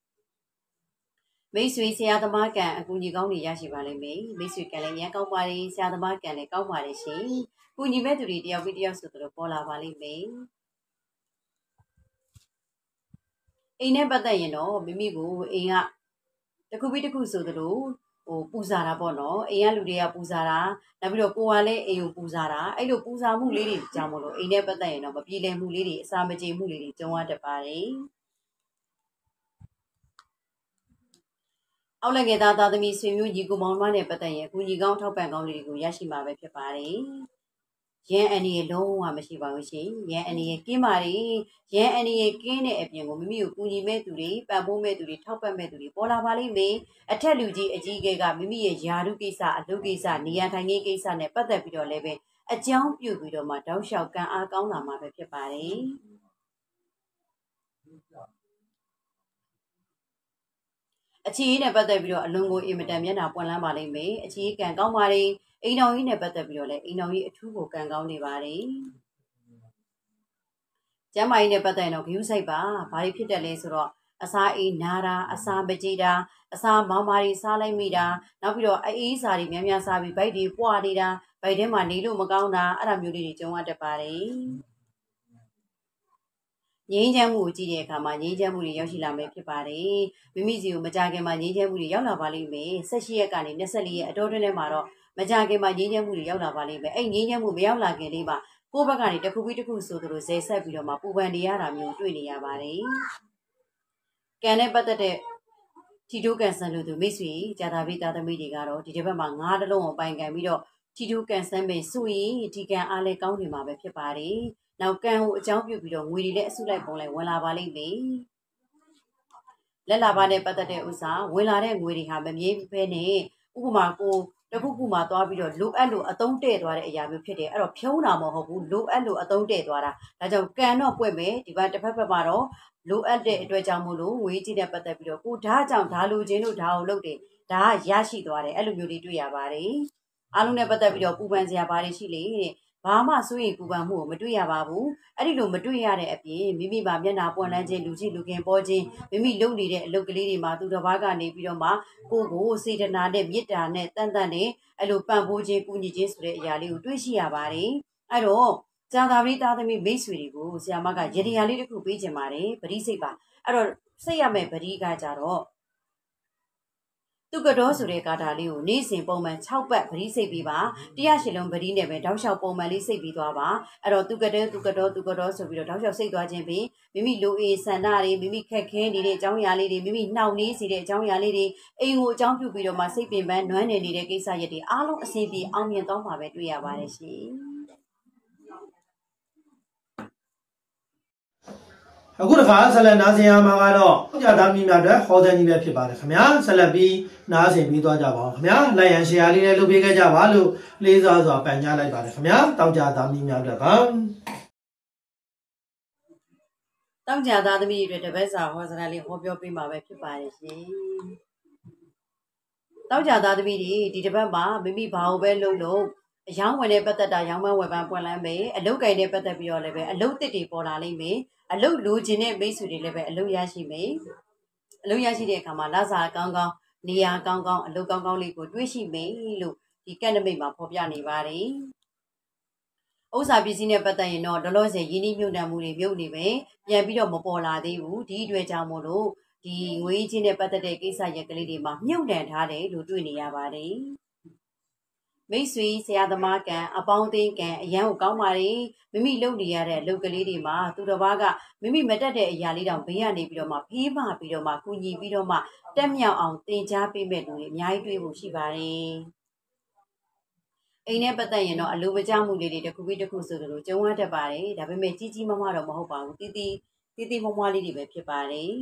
မိတ်ဆွေဆရာသမားကံအကူအညီကောင်းတွေရရှိပါလိမ့်မယ်မိတ်ဆွေကံလည်းရန်ကောင်းပါတယ်ဆရာသမားကံလည်းကောင်းပါတယ်ရှင်ကူညီမဲ့သူတွေတယောက်ပြီးတယောက်ဆိုတော့ပေါ်လာပါလိမ့်မယ်အိမ်နဲ့ပတ်သက်ရင်တော့မိမိကိုအိမ်ကတစ်ခုပြီးတစ်ခုဆိုသလိုပူဇာတာပေါ့နော်အိမ်ကလူတွေကပူဇာတာနောက်ပြီးတော့ကိုကလည်းအိမ်ကိုပူဇာတာအဲ့လိုပူဇာမှုလေးတွေကြောင့်မလို့အိမ်နဲ့ပတ်သက်ရင်တော့မပြေလည်မှုလေးတွေအစာမကြေမှုလေးတွေကြုံရတတ်ပါတယ်အောက်လက်ငယ်သားသမီးဆွေမျိုးညီကိုမောင်နှမနဲ့ပတ်သက်ရင်အကူညီကောင်းထောက်ပံ့ကောင်းတွေကိုရရှိမှာပဲဖြစ်ပါတယ်ရန်အန်ဒီရဲ့လုံးဝမရှိပါဘူးရှင်ရန်အန်ဒီရဲ့ကင်းပါလေရန်အန်ဒီရဲ့ကင်းတဲ့အပြင်ကိုမိမိကိုကူညီမဲ့သူတွေပံ့ပိုးမဲ့သူတွေထောက်ပံ့မဲ့သူတွေပေါ်လာပါလိမ့်မယ်အထက်လူကြီးအကြီးအကဲကမိမိရဲ့ယာရုကိစ္စအလုပ်ကိစ္စနေရာထိုင်ခင်းကိစ္စနဲ့ပတ်သက်ပြီးတော့လည်းပဲအကြောင်းပြုပြီးတော့မှတောက်လျှောက်ကံအားကောင်းလာမှာပဲဖြစ်ပါတယ်အခြေအနေနဲ့ပတ်သက်ပြီးတော့အလွန်ကိုအင်မတန်မျက်နှာပွင့်လန်းပါလိမ့်မယ်အခြေအနေကံကောင်းပါတယ်အိမ်တော်ကြီးနဲ့ပတ်သက်ပြီးတော့လည်းအိမ်တော်ကြီးအထူးကိုကံကောင်းနေပါတယ်ကျမ်းမာရေးနဲ့ပတ်သက်ရင်တော့ဂရုစိုက်ပါဘာတွေဖြစ်တယ်လဲဆိုတော့အစာအိမ်နာတာအစာမကြေတာအစာမောင်မာတွေစားလိုက်မိတာနောက်ပြီးတော့အေးစာတွေများများစားပြီးဗိုက်တွေပွားနေတာဗိုက်ထဲမှာနေလို့မကောင်းတာအဲ့ဒါမျိုးလေးတွေကြုံရတတ်ပါတယ်ငြိမ်းချမ်းမှုကိုကြည့်တဲ့အခါမှာငြိမ်းချမ်းမှုတွေရောက်ရှိလာမယ်ဖြစ်ပါတယ်မိမိစီကိုမကြခင်မှာငြိမ်းချမ်းမှုတွေရောက်လာပါလိမ့်မယ်18ရက်ကနေ24ရက်အတော်တွင်းထဲမှာတော့မကြခင်မှာငြိမ်းချမ်းမှုတွေရောက်လာပါလိမ့်မယ်အဲ့ငြိမ်းချမ်းမှုမရောက်လာခင်လေးမှာကိုယ့်ဘက်ကနေတစ်ခုပြီးတစ်ခုဆိုသလိုဇယ်ဆက်ပြီးတော့မှပူပန်နေရတာမျိုးတွေ့နေရပါတယ်ကံနဲ့ပတ်သက်တဲ့ထီတိုးကန်ဆန်လို့သူမိတ်ဆွေကြာတာပြီးသားသမီးတွေကတော့ဒီတစ်ပတ်မှာငါးတလုံးကိုပိုင်ကန်ပြီးတော့ထီတိုးကန်ဆန်ပဲဆိုရင်ဒီကံအားလည်းကောင်းနေမှာပဲဖြစ်ပါတယ်နောက်ကံကိုအကြောင်းပြုပြီးတော့ငွေတွေလည်းအစုလိုက်ပုံလိုက်ဝင်လာပါလိမ့်မယ်လက်လာပါနဲ့ပတ်သက်တဲ့ဥစ္စာဝင်လာတဲ့ငွေတွေဟာမမြဲဘဲနဲ့ဥပမာကိုတခုခုမှသွားပြီးတော့လိုအပ်လို့အသုံးတဲ့သွားတဲ့အရာမျိုးဖြစ်တယ်အဲ့တော့ဖြုံးတာမဟုတ်ဘူးလိုအပ်လို့အသုံးတဲ့သွားတာဒါကြောင့်ကံတော့ပွက်မယ်ဒီဘက်တစ်ဖက်မှာတော့လိုအပ်တဲ့အတွက်ကြောင့်မို့လို့ငွေကြီးနဲ့ပတ်သက်ပြီးတော့ကိုဒါကြောင့်ဒါလိုခြင်းလို့ဒါကိုလုပ်တယ်ဒါကရရှိသွားတယ်အဲ့လိုမျိုးတွေတွေ့ရပါတယ်အားလုံးနဲ့ပတ်သက်ပြီးတော့ပူပန်စရာဘာတွေရှိလေတဲ့ဘာမှစိုးရိမ်ပူပန်မှုကိုမတွေ့ရပါဘူးအဲ့ဒီလိုမတွေ့ရတဲ့အပြင်မိမိမှာမျက်နှာပွင့်လန်းခြင်းလူကြီးလူခင်ပေါ်ခြင်းမိမိလုပ်နေတဲ့အလုပ်ကလေးတွေမှာသူတစ်ပါးကနေပြီးတော့မှကိုစေတနာနဲ့မေတ္တာနဲ့တန်တန်နဲ့အဲ့လိုပံ့ပိုးခြင်းကူညီခြင်းဆိုတဲ့အရာလေးကိုတွေ့ရှိရပါတယ်အဲ့တော့ကျန်သာပရိသားသမီးမိတ်ဆွေတွေကိုဆရာမကရေဒီယာလေးတစ်ခုပေးချင်ပါတယ်ပရိစိတ်ပါအဲ့တော့စိတ်ရမယ့်ပရိကကြတော့သူကတော့ဆိုတဲ့ကာတာလေးကိုနေ့စဉ်ပုံမှန်6ပတ်ပရိစိတ်ပြီးပါ108လုံးပရိနဲ့ပဲတောက်လျှောက်ပုံမှန်လေးစိတ်ပြီးသွားပါအဲ့တော့သူကတော့ဆိုပြီးတော့တောက်လျှောက်စိတ်သွားခြင်းပြီးမိမိလိုအေးဆန္ဒတွေမိမိခက်ခဲနေတဲ့အကြောင်းအရာလေးတွေမိမိနှောင့်နှေးစေတဲ့အကြောင်းအရာလေးတွေအိမ်ကိုအကြောင်းပြုပြီးတော့မှစိတ်ပင်ပန်းနွမ်းနယ်နေတဲ့ကိစ္စရပ်တွေအားလုံးအဆင်ပြေအောင်မြင်သွားမှာပဲတွေ့ရပါတယ်ရှင်အခုတစ်ခါဆက်လက်နားဆင်ရမှာကတော့ကြာသားမိများအတွက်ဟောတဲ့နည်းပဲဖြစ်ပါတယ်ခင်ဗျာဆက်လက်ပြီးနားဆင်ပြီးသွားကြပါအောင်ခင်ဗျာလိုက်ရန်ရှယ်ယာလေးလည်းလုပ်ပေးခဲ့ကြပါလို့လေးစားစွာပန်ကြားလိုက်ပါတယ်ခင်ဗျာတောက်ကြသားမိများအတွက်ပါတောက်ကြသားသမီးတွေတပည့်စာဟောစကားလေးဟောပြောပေးမှာပဲဖြစ်ပါတယ်ရှင်တောက်ကြသားသမီးတွေဒီတစ်ပတ်မှာမိမိဘာကိုပဲလုပ်လို့အယောင်းဝင်တဲ့ပတ်သက်တာရောင်းမဝယ်ပန်းပွင့်လန်းမယ်အလုတ်ကိုင်တဲ့ပတ်သက်ပြီးတော့လည်းပဲအလုတ်တစ်တွေပေါ်လာလိမ့်မယ်အလုတ်လိုချင်တဲ့မိတ်ဆွေတွေလည်းပဲအလုတ်ရရှိမယ်အလုတ်ရရှိတဲ့အခါမှာလစာကောင်းကောင်းနေရာကောင်းကောင်းအလုတ်ကောင်းကောင်းလေးကိုတွေးရှိမယ်လို့ဒီကန့်နမိတ်မှာဖော်ပြနေပါတယ်ဥစ္စာပစ္စည်းနဲ့ပတ်သက်ရင်တော့လောလောဆယ်ရင်းနှီးမြှုပ်နှံမှုတွေမြုပ်နေပဲပြန်ပြီးတော့မပေါ်လာသေးဘူးဒီအတွက်ကြောင့်မို့လို့ဒီငွေချင်းနဲ့ပတ်သက်တဲ့ကိစ္စရက်ကလေးတွေမှာမြုပ်နှံထားတယ်လို့တွေ့နေရပါတယ်မိတ်ဆွေဆရာသမားကံအပေါင်းအသင်းကံအရန်ကိုကောင်းပါလေမိမိလုပ်နေရတဲ့အလုပ်ကလေးတွေမှာသူတစ်ပါးကမိမိမတက်တဲ့အရာလေးတောင်ဘေးကနေပြီးတော့မှဖေးမပြီးတော့မှကူညီပြီးတော့မှတက်မြောက်အောင်သင်ကြားပေးမဲ့လူတွေအများကြီးတွေ့ဖို့ရှိပါတယ်အိမ်နဲ့ပတ်သက်ရင်တော့အလိုမကျမှုလေးတွေတစ်ခုပြီးတစ်ခုဆိုလို့ကြုံရတတ်ပါတယ်ဒါပေမဲ့ကြီးကြီးမားမားတော့မဟုတ်ပါဘူးတီးတီးမွှားမွှားလေးတွေပဲဖြစ်ပါတယ်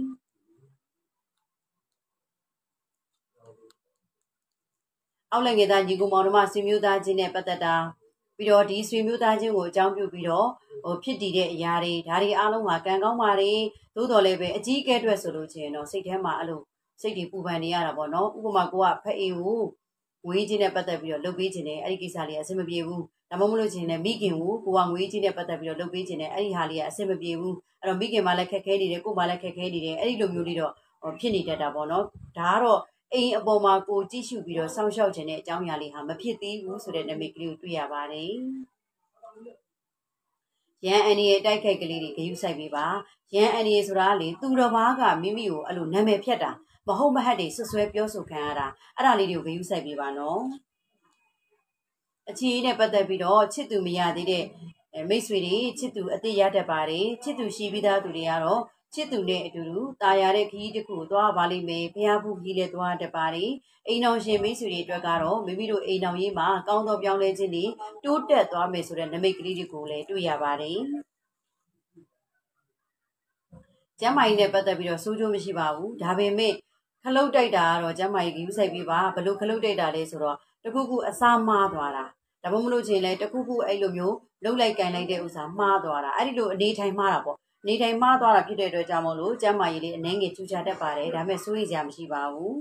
အောက်လက်ငယ်သားညီကိုမောင်တို့မှဆွေမျိုးသားချင်းနဲ့ပတ်သက်တာပြီးတော့ဒီဆွေမျိုးသားချင်းကိုအကြောင်းပြုပြီးတော့ဖြစ်တည်တဲ့အရာတွေဒါတွေအားလုံးကကံကောင်းပါတယ်သို့တော်လည်းပဲအကြီးအကဲအတွက်ဆိုလို့ချင်းတော့စိတ်ထဲမှာအဲ့လိုစိတ်တွေပူပန်နေရတာပေါ့နော်ဥပမာကိုကဖက်အေးကိုငွေချင်းနဲ့ပတ်သက်ပြီးတော့လုပ်ပေးခြင်းနဲ့အဲ့ဒီကိစ္စလေးအဆင်မပြေဘူးဒါမှမဟုတ်ချင်းလည်းမိခင်ကိုကငွေချင်းနဲ့ပတ်သက်ပြီးတော့လုပ်ပေးခြင်းနဲ့အဲ့ဒီဟာလေးကအဆင်မပြေဘူးအဲ့တော့မိခင်မှလည်းခက်ခဲနေတယ်ကိုမှလည်းခက်ခဲနေတယ်အဲ့ဒီလိုမျိုးလေးတော့ဖြစ်နေတတ်တာပေါ့နော်ဒါကတော့အိမ်အပေါ်မှာကိုကြည့်ရှုပြီးတော့စောင့်ရှောက်ခြင်းတဲ့အကြောင်းအရာလေးဟာမဖြစ်သေးဘူးဆိုတဲ့နမိတ်ကလေးကိုတွေ့ရပါတယ်ရန်အန်ဒီရဲ့တိုက်ခိုက်ကလေးတွေဂရုစိုက်ပေးပါရန်အန်ဒီရဲ့ဆိုတာလေသူတော်ဘာကမိမိကိုအဲ့လိုနာမည်ဖြတ်တာမဟုတ်မဟတ်တွေဆွဆွဲပြောဆိုခံရတာအဲ့ဒါလေးတွေကိုဂရုစိုက်ပေးပါနော်အခြေအနေနဲ့ပတ်သက်ပြီးတော့ချစ်သူမရသေးတဲ့မိတ်ဆွေတွေချစ်သူအတိရတတ်ပါတယ်ချစ်သူရှိပြီးသားသူတွေကတော့ချစ်သူနဲ့အတူတူတာယာတဲ့ခရီးတစ်ခုကိုသွားပါလိမ့်မယ်ဖျားဖူးခီးလည်းသွားတတ်ပါတယ်အိမ်တော်ရှင်မိတ်ဆွေတွေအတွက်ကတော့မိမိတို့အိမ်တော်ရေးမှာကောင်းသောပြောင်းလဲခြင်းတွေတိုးတက်သွားမယ်ဆိုတဲ့နမိတ်ကလေးတွေကိုလည်းတွေ့ရပါတယ်ကျမ်းမာရေးနဲ့ပတ်သက်ပြီးတော့စိုးကျိုးမရှိပါဘူးဒါပေမဲ့ခလုတ်တိုက်တာကတော့ကျမ်းမာရေးကိုယူဆိုင်ပြီးပါဘလို့ခလုတ်တိုက်တာလဲဆိုတော့တခုခုအစားမှားသွားတာဒါမှမဟုတ်ချင်းလဲတခုခုအဲ့လိုမျိုးလှုပ်လိုက်ကန်လိုက်တဲ့ဥစ္စာမှားသွားတာအဲ့ဒီလိုအနေထိုင်မှားတာပေါ့နေထိုင်မှားသွားတာဖြစ်တဲ့အတွက်ကြောင့်မို့လို့ကျမ်းမာရေးလေးအနှဲငယ်ချူချတတ်ပါတယ်ဒါပေမဲ့စိုးရိမ်စရာမရှိပါဘူး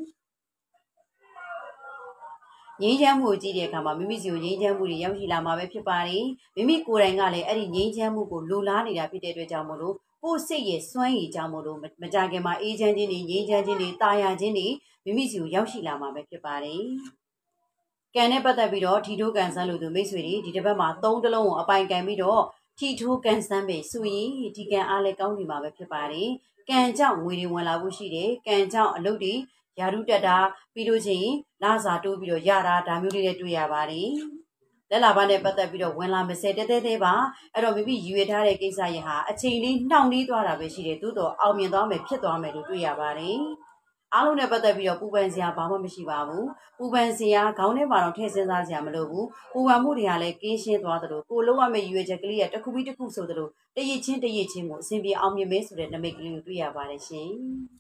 ငြိမ်းချမ်းမှုကိုကြည့်တဲ့အခါမှာမိမိစီကိုငြိမ်းချမ်းမှုတွေရောက်ရှိလာမှာပဲဖြစ်ပါတယ်မိမိကိုယ်တိုင်ကလည်းအဲ့ဒီငြိမ်းချမ်းမှုကိုလိုလားနေတာဖြစ်တဲ့အတွက်ကြောင့်မို့လို့ကိုယ်စိတ်ရဲ့စွမ်းရည်ကြောင့်မို့လို့မကြခင်မှာအေးချမ်းခြင်းတွေငြိမ်းချမ်းခြင်းတွေတာယာခြင်းတွေမိမိစီကိုရောက်ရှိလာမှာပဲဖြစ်ပါတယ်ကံနဲ့ပတ်သက်ပြီးတော့ထီထိုးကန်ဆန်းလို့သူမိတ်ဆွေတွေဒီတစ်ပတ်မှာ3တလုံးကိုအပိုင်ကန်ပြီးတော့ထီထိုးကန်ဆန်းပဲဆိုရင်ဒီကံအားလည်းကောင်းနေမှာပဲဖြစ်ပါတယ်ကံကြောင့်ငွေတွေဝင်လာဖို့ရှိတယ်ကံကြောင့်အလုပ်တွေယာရုတက်တာပြီးလို့ချင်းလာစာတိုးပြီးတော့ရတာဒါမျိုးလေးတွေတွေ့ရပါတယ်လက်လာပါနဲ့ပတ်သက်ပြီးတော့ဝင်လာမစဲတဲတဲသေးပါအဲ့တော့မိမိယူရထားတဲ့ကိစ္စရဟာအချိန်လေးနှောင့်နှေးသွားတာပဲရှိတယ်သို့တော့အောင်မြင်သွားမယ်ဖြစ်သွားမယ်လို့တွေ့ရပါတယ်အားလုံးနဲ့ပတ်သက်ပြီးတော့ပူပန်စရာဘာမှမရှိပါဘူးပူပန်စရာခေါင်းထဲမှာတော့ထည့်စဉ်းစားစရာမလိုဘူးပူပန်မှုတွေကလည်းကင်းရှင်းသွားသလိုကိုလုံးဝမဲ့ရွေချက်ကလေးကတစ်ခုပြီးတစ်ခုဆိုသလိုတရစ်ချင်းကိုအစဉ်ပြေအောင်မြင်မဲဆိုတဲ့နမိတ်ကလေးကိုတွေ့ရပါတယ်ရှင်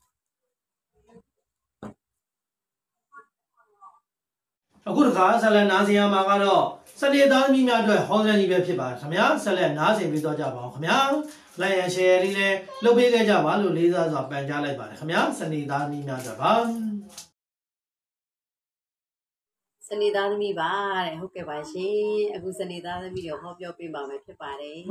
အခုတခါဆက်လက်နားဆင်ရမှာကတော့စနေသားသမီးများအတွက်ဟောစရကြီးပဲဖြစ်ပါတယ်ခင်ဗျာဆက်လက်နားဆင်ပြီးတော့ကြပါအောင်ခင်ဗျာလိုက်ရန် share လေးလည်းလုပ်ပေးခဲ့ကြပါလို့လေးစားစွာပန်ကြားလိုက်ပါတယ်ခင်ဗျာစနေသားသမီးများကြပါစနေသားသမီးပါတဲ့ဟုတ်ကဲ့ပါရှင်အခုစနေသားသမီးတွေဟောပြောပေးပါမယ်ဖြစ်ပါတယ်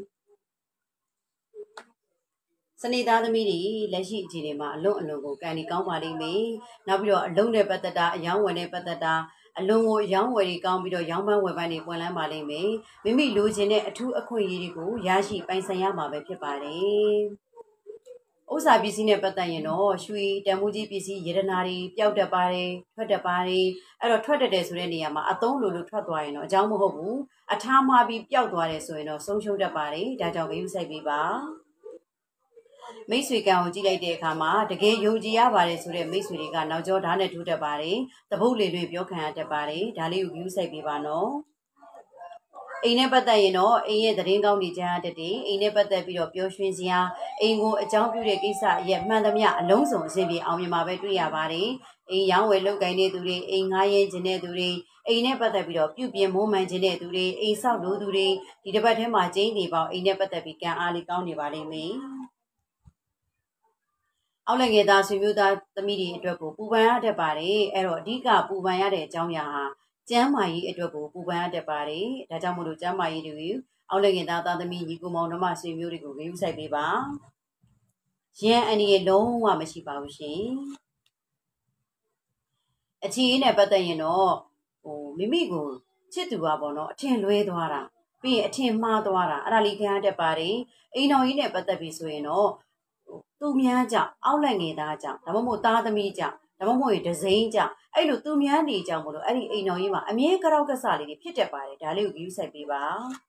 စနေသားသမီးတွေလက်ရှိအခြေအနေမှာအလုံးကိုကံဒီကောင်းပါလိမ့်မယ်နောက်ပြီးတော့အလုံးနဲ့ပတ်သက်တာအယောင်းဝယ်နဲ့ပတ်သက်တာအလုံးကိုရောင်းဝယ်တွေကောင်းပြီးတော့ရောင်းပန်းဝယ်ပန်းတွေပွင့်လန်းပါလိမ့်မယ်မိမိလိုချင်တဲ့အထူးအခွင့်အရေးတွေကိုရရှိပိုင်ဆိုင်ရမှာပဲဖြစ်ပါတယ်ဥစ္စာပစ္စည်းနဲ့ပတ်သက်ရင်တော့ရွှေတန်ဖိုးကြီးပစ္စည်းရတနာတွေပျောက်တတ်ပါတယ်ထွက်တတ်ပါတယ်အဲ့တော့ထွက်တတ်တယ်ဆိုတဲ့နေရာမှာအသုံးလိုထွက်သွားရင်တော့အကြောင်းမဟုတ်ဘူးအထားမှားပြီးပျောက်သွားတယ်ဆိုရင်တော့ဆုံးရှုံးတတ်ပါတယ်ဒါကြောင့်ဂရုစိုက်ပေးပါမိတ်ဆွေကံကိုကြည့်လိုက်တဲ့အခါမှာတကယ်ယုံကြည်ရပါတယ်ဆိုတဲ့မိတ်ဆွေတွေကနောက်ကျောဓာတ်နဲ့ထိုးတတ်ပါတယ်တပုတ်လေတွေပြောခံရတတ်ပါတယ်ဒါလေးကိုဂရုစိုက်ပေးပါနော်အိမ်နဲ့ပတ်သက်ရင်တော့အိမ်ရဲ့သတင်းကောင်းတွေကြားတတ်တယ်အိမ်နဲ့ပတ်သက်ပြီးတော့ပျော်ရွှင်စရာအိမ်ကိုအကြောင်းပြုတဲ့ကိစ္စရဲ့မှန်သမျှအလုံးစုံအစဉ်ပြေအောင်မြင်မှာပဲတွေ့ရပါတယ်အိမ်ရောင်းဝယ်လုပ်ကိုင်တဲ့သူတွေအိမ်ငှားရမ်းခြင်းတဲ့သူတွေအိမ်နဲ့ပတ်သက်ပြီးတော့ပြုပြင်မွမ်းမံခြင်းတဲ့သူတွေအိမ်ဆောက်လို့သူတွေဒီတစ်ပတ်ထဲမှာကျင်းနေပေါင်းအိမ်နဲ့ပတ်သက်ပြီးကံအားလေးကောင်းနေပါလိမ့်မယ်အောက်လက်ငယ်သားဆွေမျိုးသားသမီးတွေအတွက်ကိုပူပန်ရတတ်ပါတယ်အဲ့တော့အဓိကပူပန်ရတဲ့အကြောင်းအရာဟာကျမ်းမာရေးအတွက်ကိုပူပန်ရတတ်ပါတယ်ဒါကြောင့်မို့လို့ကျမ်းမာရေးတွေအောက်လက်ငယ်သားသမီးညီကိုမောင်နှမဆွေမျိုးတွေကိုဂရုစိုက်ပေးပါရန်အန်ဒီရဲ့လုံးဝမရှိပါဘူးရှင်အခြေအနေနဲ့ပတ်သက်ရင်တော့မိမိကိုချစ်သူပါပေါ့နော်အထင်လွဲသွားတာပြီးရင်အထင်မှားသွားတာအဲ့ဒါလေးခံရတတ်ပါတယ်အိမ်တော်ကြီးနဲ့ပတ်သက်ပြီးဆိုရင်တော့သူများကြောင့်အောက်လက်ငယ်သားကြောင့်ဒါမှမဟုတ်သားသမီးကြောင့်ဒါမှမဟုတ်ဒဇိန်းကြောင့်အဲ့လိုသူများနေကြောင့်မလို့အဲ့ဒီအိမ်တော်ကြီးမှာအမြဲကြောက်ကစားလေးတွေဖြစ်တတ်ပါတယ်ဒါလေးကိုဂရုစိုက်ပေးပါ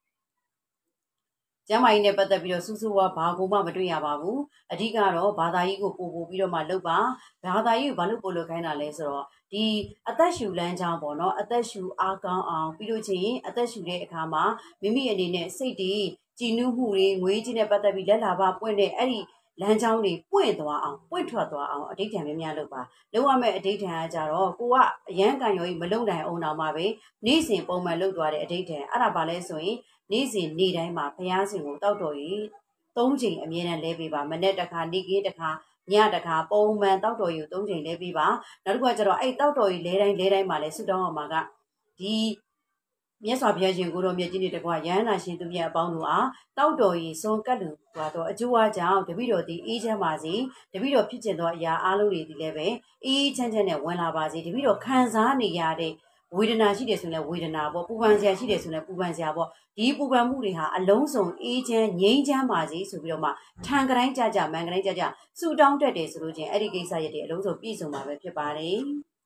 ကျမ်းမာရေးနဲ့ပတ်သက်ပြီးတော့စူးစူးဝါဘာကိုမှမတွေ့ရပါဘူးအဓိကတော့ဘာသာရေးကိုပို့ပြီးတော့မှလုပ်ပါဘာသာရေးကိုဘာလို့ပို့လို့ခိုင်းတာလဲဆိုတော့ဒီအသက်ရှူလမ်းကြောင်းပေါ့နော်အသက်ရှူအားကောင်းအောင်ပြီးလို့ချင်းအသက်ရှူတဲ့အခါမှာမိမိအနေနဲ့စိတ်တွေကြည်နူးမှုတွေငွေကြီးနဲ့ပတ်သက်ပြီးလက်လာပါပွင့်တဲ့အဲ့ဒီလမ်းကြောင်းတွေပွင့်သွားအောင်ပွင့်ထွက်သွားအောင်အဋိဌာန်များများလုပ်ပါလုပ်ရမယ့်အဋိဌာန်ကကြတော့ကိုကအရန်ကံရောကြီးမလုံနိုင်အောင်တော့မှပဲနေ့စဉ်ပုံမှန်လုပ်သွားတဲ့အဋိဌာန်အဲ့ဒါပါလဲဆိုရင်နေ့စဉ်နေ့တိုင်းမှာဘုရားရှင်ကိုတောက်တော်ကြီး3ချိန်အမြဲတမ်းလဲပေးပါမနေ့တစ်ခါနေ့ကင်းတစ်ခါညတစ်ခါပုံမှန်တောက်တော်ကြီးကို3ချိန်လဲပေးပါနောက်တစ်ခါကျတော့အဲ့တောက်တော်ကြီးလဲတိုင်းမှာလဲဆုတောင်းအောင်မှာကဒီမြတ်စွာဘုရားရှင်ကိုတော်မြတ်ကြီးတွေတကွာရဟန္တာရှင်သူမြတ်အပေါင်းတို့အားတောက်တော်ကြီးစွန်ကတ်လူစွာတော့အကျိုးအားကြောင့်တပည့်တော်ဒီအေးချမ်းပါစေတပည့်တော်ဖြစ်ကျင်သောအရာအားလုံးတွေဒီလည်းပဲအေးချမ်းချမ်းနဲ့ဝင်လာပါစေတပည့်တော်ခံစားနေရတဲ့ဝေဒနာရှိတယ်ဆိုရင်ဝေဒနာပေါ့ပူပန်စရာရှိတယ်ဆိုရင်ပူပန်စရာပေါ့ဒီပူပန်မှုတွေဟာအလုံးစုံအေးချမ်းငြိမ်းချမ်းပါစေဆိုပြီးတော့မှထံကတိုင်းကြကြမန်ကတိုင်းကြကြဆူတောင်းတတ်တယ်ဆိုလို့ချင်းအဲ့ဒီကိစ္စရက်တွေအလုံးစုံပြည့်စုံမှာပဲဖြစ်ပါတယ်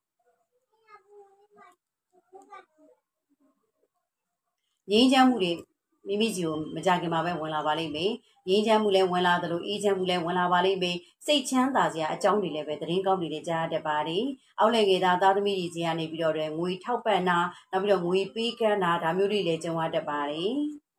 ငြိမ်းချမ်းမှုတွေမိမိစီကိုမကြခင်မှာပဲဝင်လာပါလိမ့်မယ်ငြိမ်းချမ်းမှုလည်းဝင်လာသလိုအေးချမ်းမှုလည်းဝင်လာပါလိမ့်မယ်စိတ်ချမ်းသာစရာအကြောင်းတွေလည်းပဲသတင်းကောင်းတွေလည်းကြားတတ်ပါတယ်အောက်လည်ငယ်သားသမီးတွေကြီးကနေပြီးတော့ငွေထောက်ပံ့တာနောက်ပြီးတော့ငွေပေးကမ်းတာဒါမျိုးတွေလည်းကြုံရတတ်ပါတယ်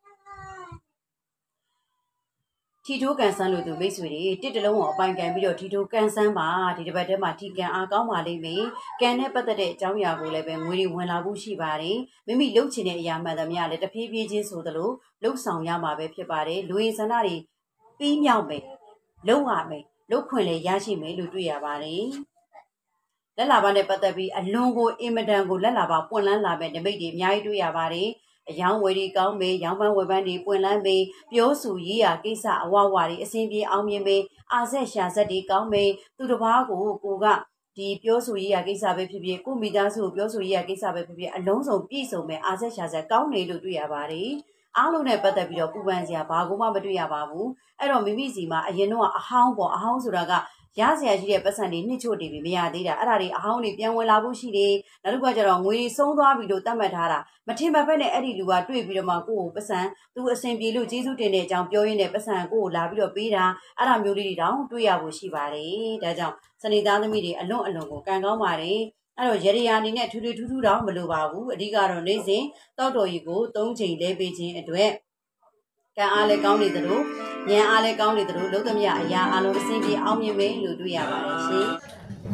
ထီထိုးကန်ဆန်းလို့သူမိတ်ဆွေတွေတစ်တလုံးကိုအပိုင်ကန်ပြီးတော့ထီထိုးကန်ဆန်းပါဒီတစ်ပတ်ထဲမှာထီကန်အားကောင်းပါလိမ့်မယ်ကန်နဲ့ပတ်သက်တဲ့အကြောင်းအရာကိုလည်းပဲငွေတွေဝင်လာဖို့ရှိပါတယ်မိမိလုပ်ချင်တဲ့အရာမှန်သမျှလည်းတဖြည်းဖြည်းချင်းဆိုသလိုလှုပ်ဆောင်ရမှာပဲဖြစ်ပါတယ်လူရင်းဆန္ဒတွေပြီးမြောက်မယ်လုပ်ရမယ်လုပ်ခွင့်လည်းရရှိမယ်လို့တွေ့ရပါတယ်လက်လာပါနဲ့ပတ်သက်ပြီးအလွန်ကိုအင်မတန်ကိုလက်လာပါပွင့်လန်းလာမဲ့နိမိတ်တွေအများကြီးတွေ့ရပါတယ်အယောင်ဝယ်ဒီကောင်းမေရောင်ပန်းဝယ်ပန်းတွေပွင့်လန်းမေပြောဆိုရေးရာကိစ္စအဝဝတွေအစဉ်ပြေအောင်မြင်မေအာဆက်ရှာဆက်တွေကောင်းမေသူတစ်ပါးကိုကဒီပြောဆိုရေးရာကိစ္စပဲဖြစ်ဖြစ်ကိုမိသားစုကိုပြောဆိုရေးရာကိစ္စပဲဖြစ်ဖြစ်အလုံးစုံပြည့်စုံမဲ့အာဆက်ရှာဆက်ကောင်းနေလို့တွေ့ရပါတယ်အားလုံးနဲ့ပတ်သက်ပြီးတော့ပူပန်စရာဘာကိုမှမတွေ့ရပါဘူးအဲ့တော့မိမိစီမှာအရင်တော့အဟောင်းပေါ့အဟောင်းဆိုတာကရစရာရှိတဲ့ပတ်စံတွေနှစ်ချို့တည်ပြီးမရသေးတာအဲ့ဒါတွေအဟောင်းတွေပြန်ဝင်လာဖို့ရှိတယ်နောက်တစ်ခါကျတော့ငွေတွေဆုံးသွားပြီလို့သတ်မှတ်ထားတာမထင်မှတ်ဖက်နဲ့အဲ့ဒီလူကတွေ့ပြီးတော့မှကိုယ့်ကိုပတ်စံသူအဆင်ပြေလို့ကျေးဇူးတင်တဲ့အကြောင်းပြောရင်းနဲ့ပတ်စံကိုယ့်ကိုလာပြီးတော့ပေးတာအဲ့ဒါမျိုးလေးတွေတောင်တွေ့ရဖို့ရှိပါတယ်ဒါကြောင့်စနေသားသမီးတွေအလွန်ကိုကံကောင်းပါတယ်အဲ့တော့ရရအနေနဲ့ထူးတောင်မလိုပါဘူးအဓိကတော့နေ့စဉ်တောက်တော်ကြီးကို3ချိန်လဲပေးခြင်းအတွက်ကံအားလည်းကောင်းနေသလိုဉာဏ်အားလည်းကောင်းနေသလိုလုံးသမျှအရာအလုံးအစင်းပြေအောင်မြင်မယ်လို့တွေ့ရပါတယ်ရှင်။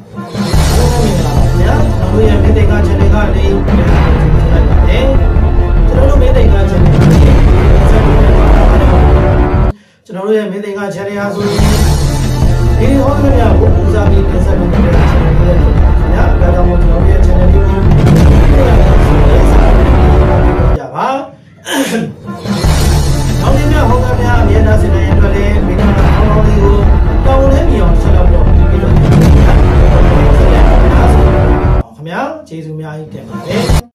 ဟုတ်ကဲ့ပါဗျာ။ကျွန်တော်တို့ရဲ့မိသိက channel ကနေလိုက်ပါတယ်။ကျွန်တော်တို့မိသိက channel ကနေကျွန်တော်တို့ရဲ့မိသိက channel ဟာဆိုရင်ဒီဟောသမျှကိုဦးစားပေးတင်ဆက်ပေးနေတဲ့ channel လေးတွေ။ညာဒါကြောင့်မို့ကျွန်တော်တို့ရဲ့ channel လေးကိုကြပါ။နောက်နေ့များဟောကများအမြဲတမ်းစင်တဲ့အတွက်လည်းမိသားစုကောင်းလေးကိုတောင်းလဲမြင်အောင်ဆက်လုပ်တော့ပြီးတော့ခင်ဗျာကျေးဇူးများကြီးတင်ပါတယ်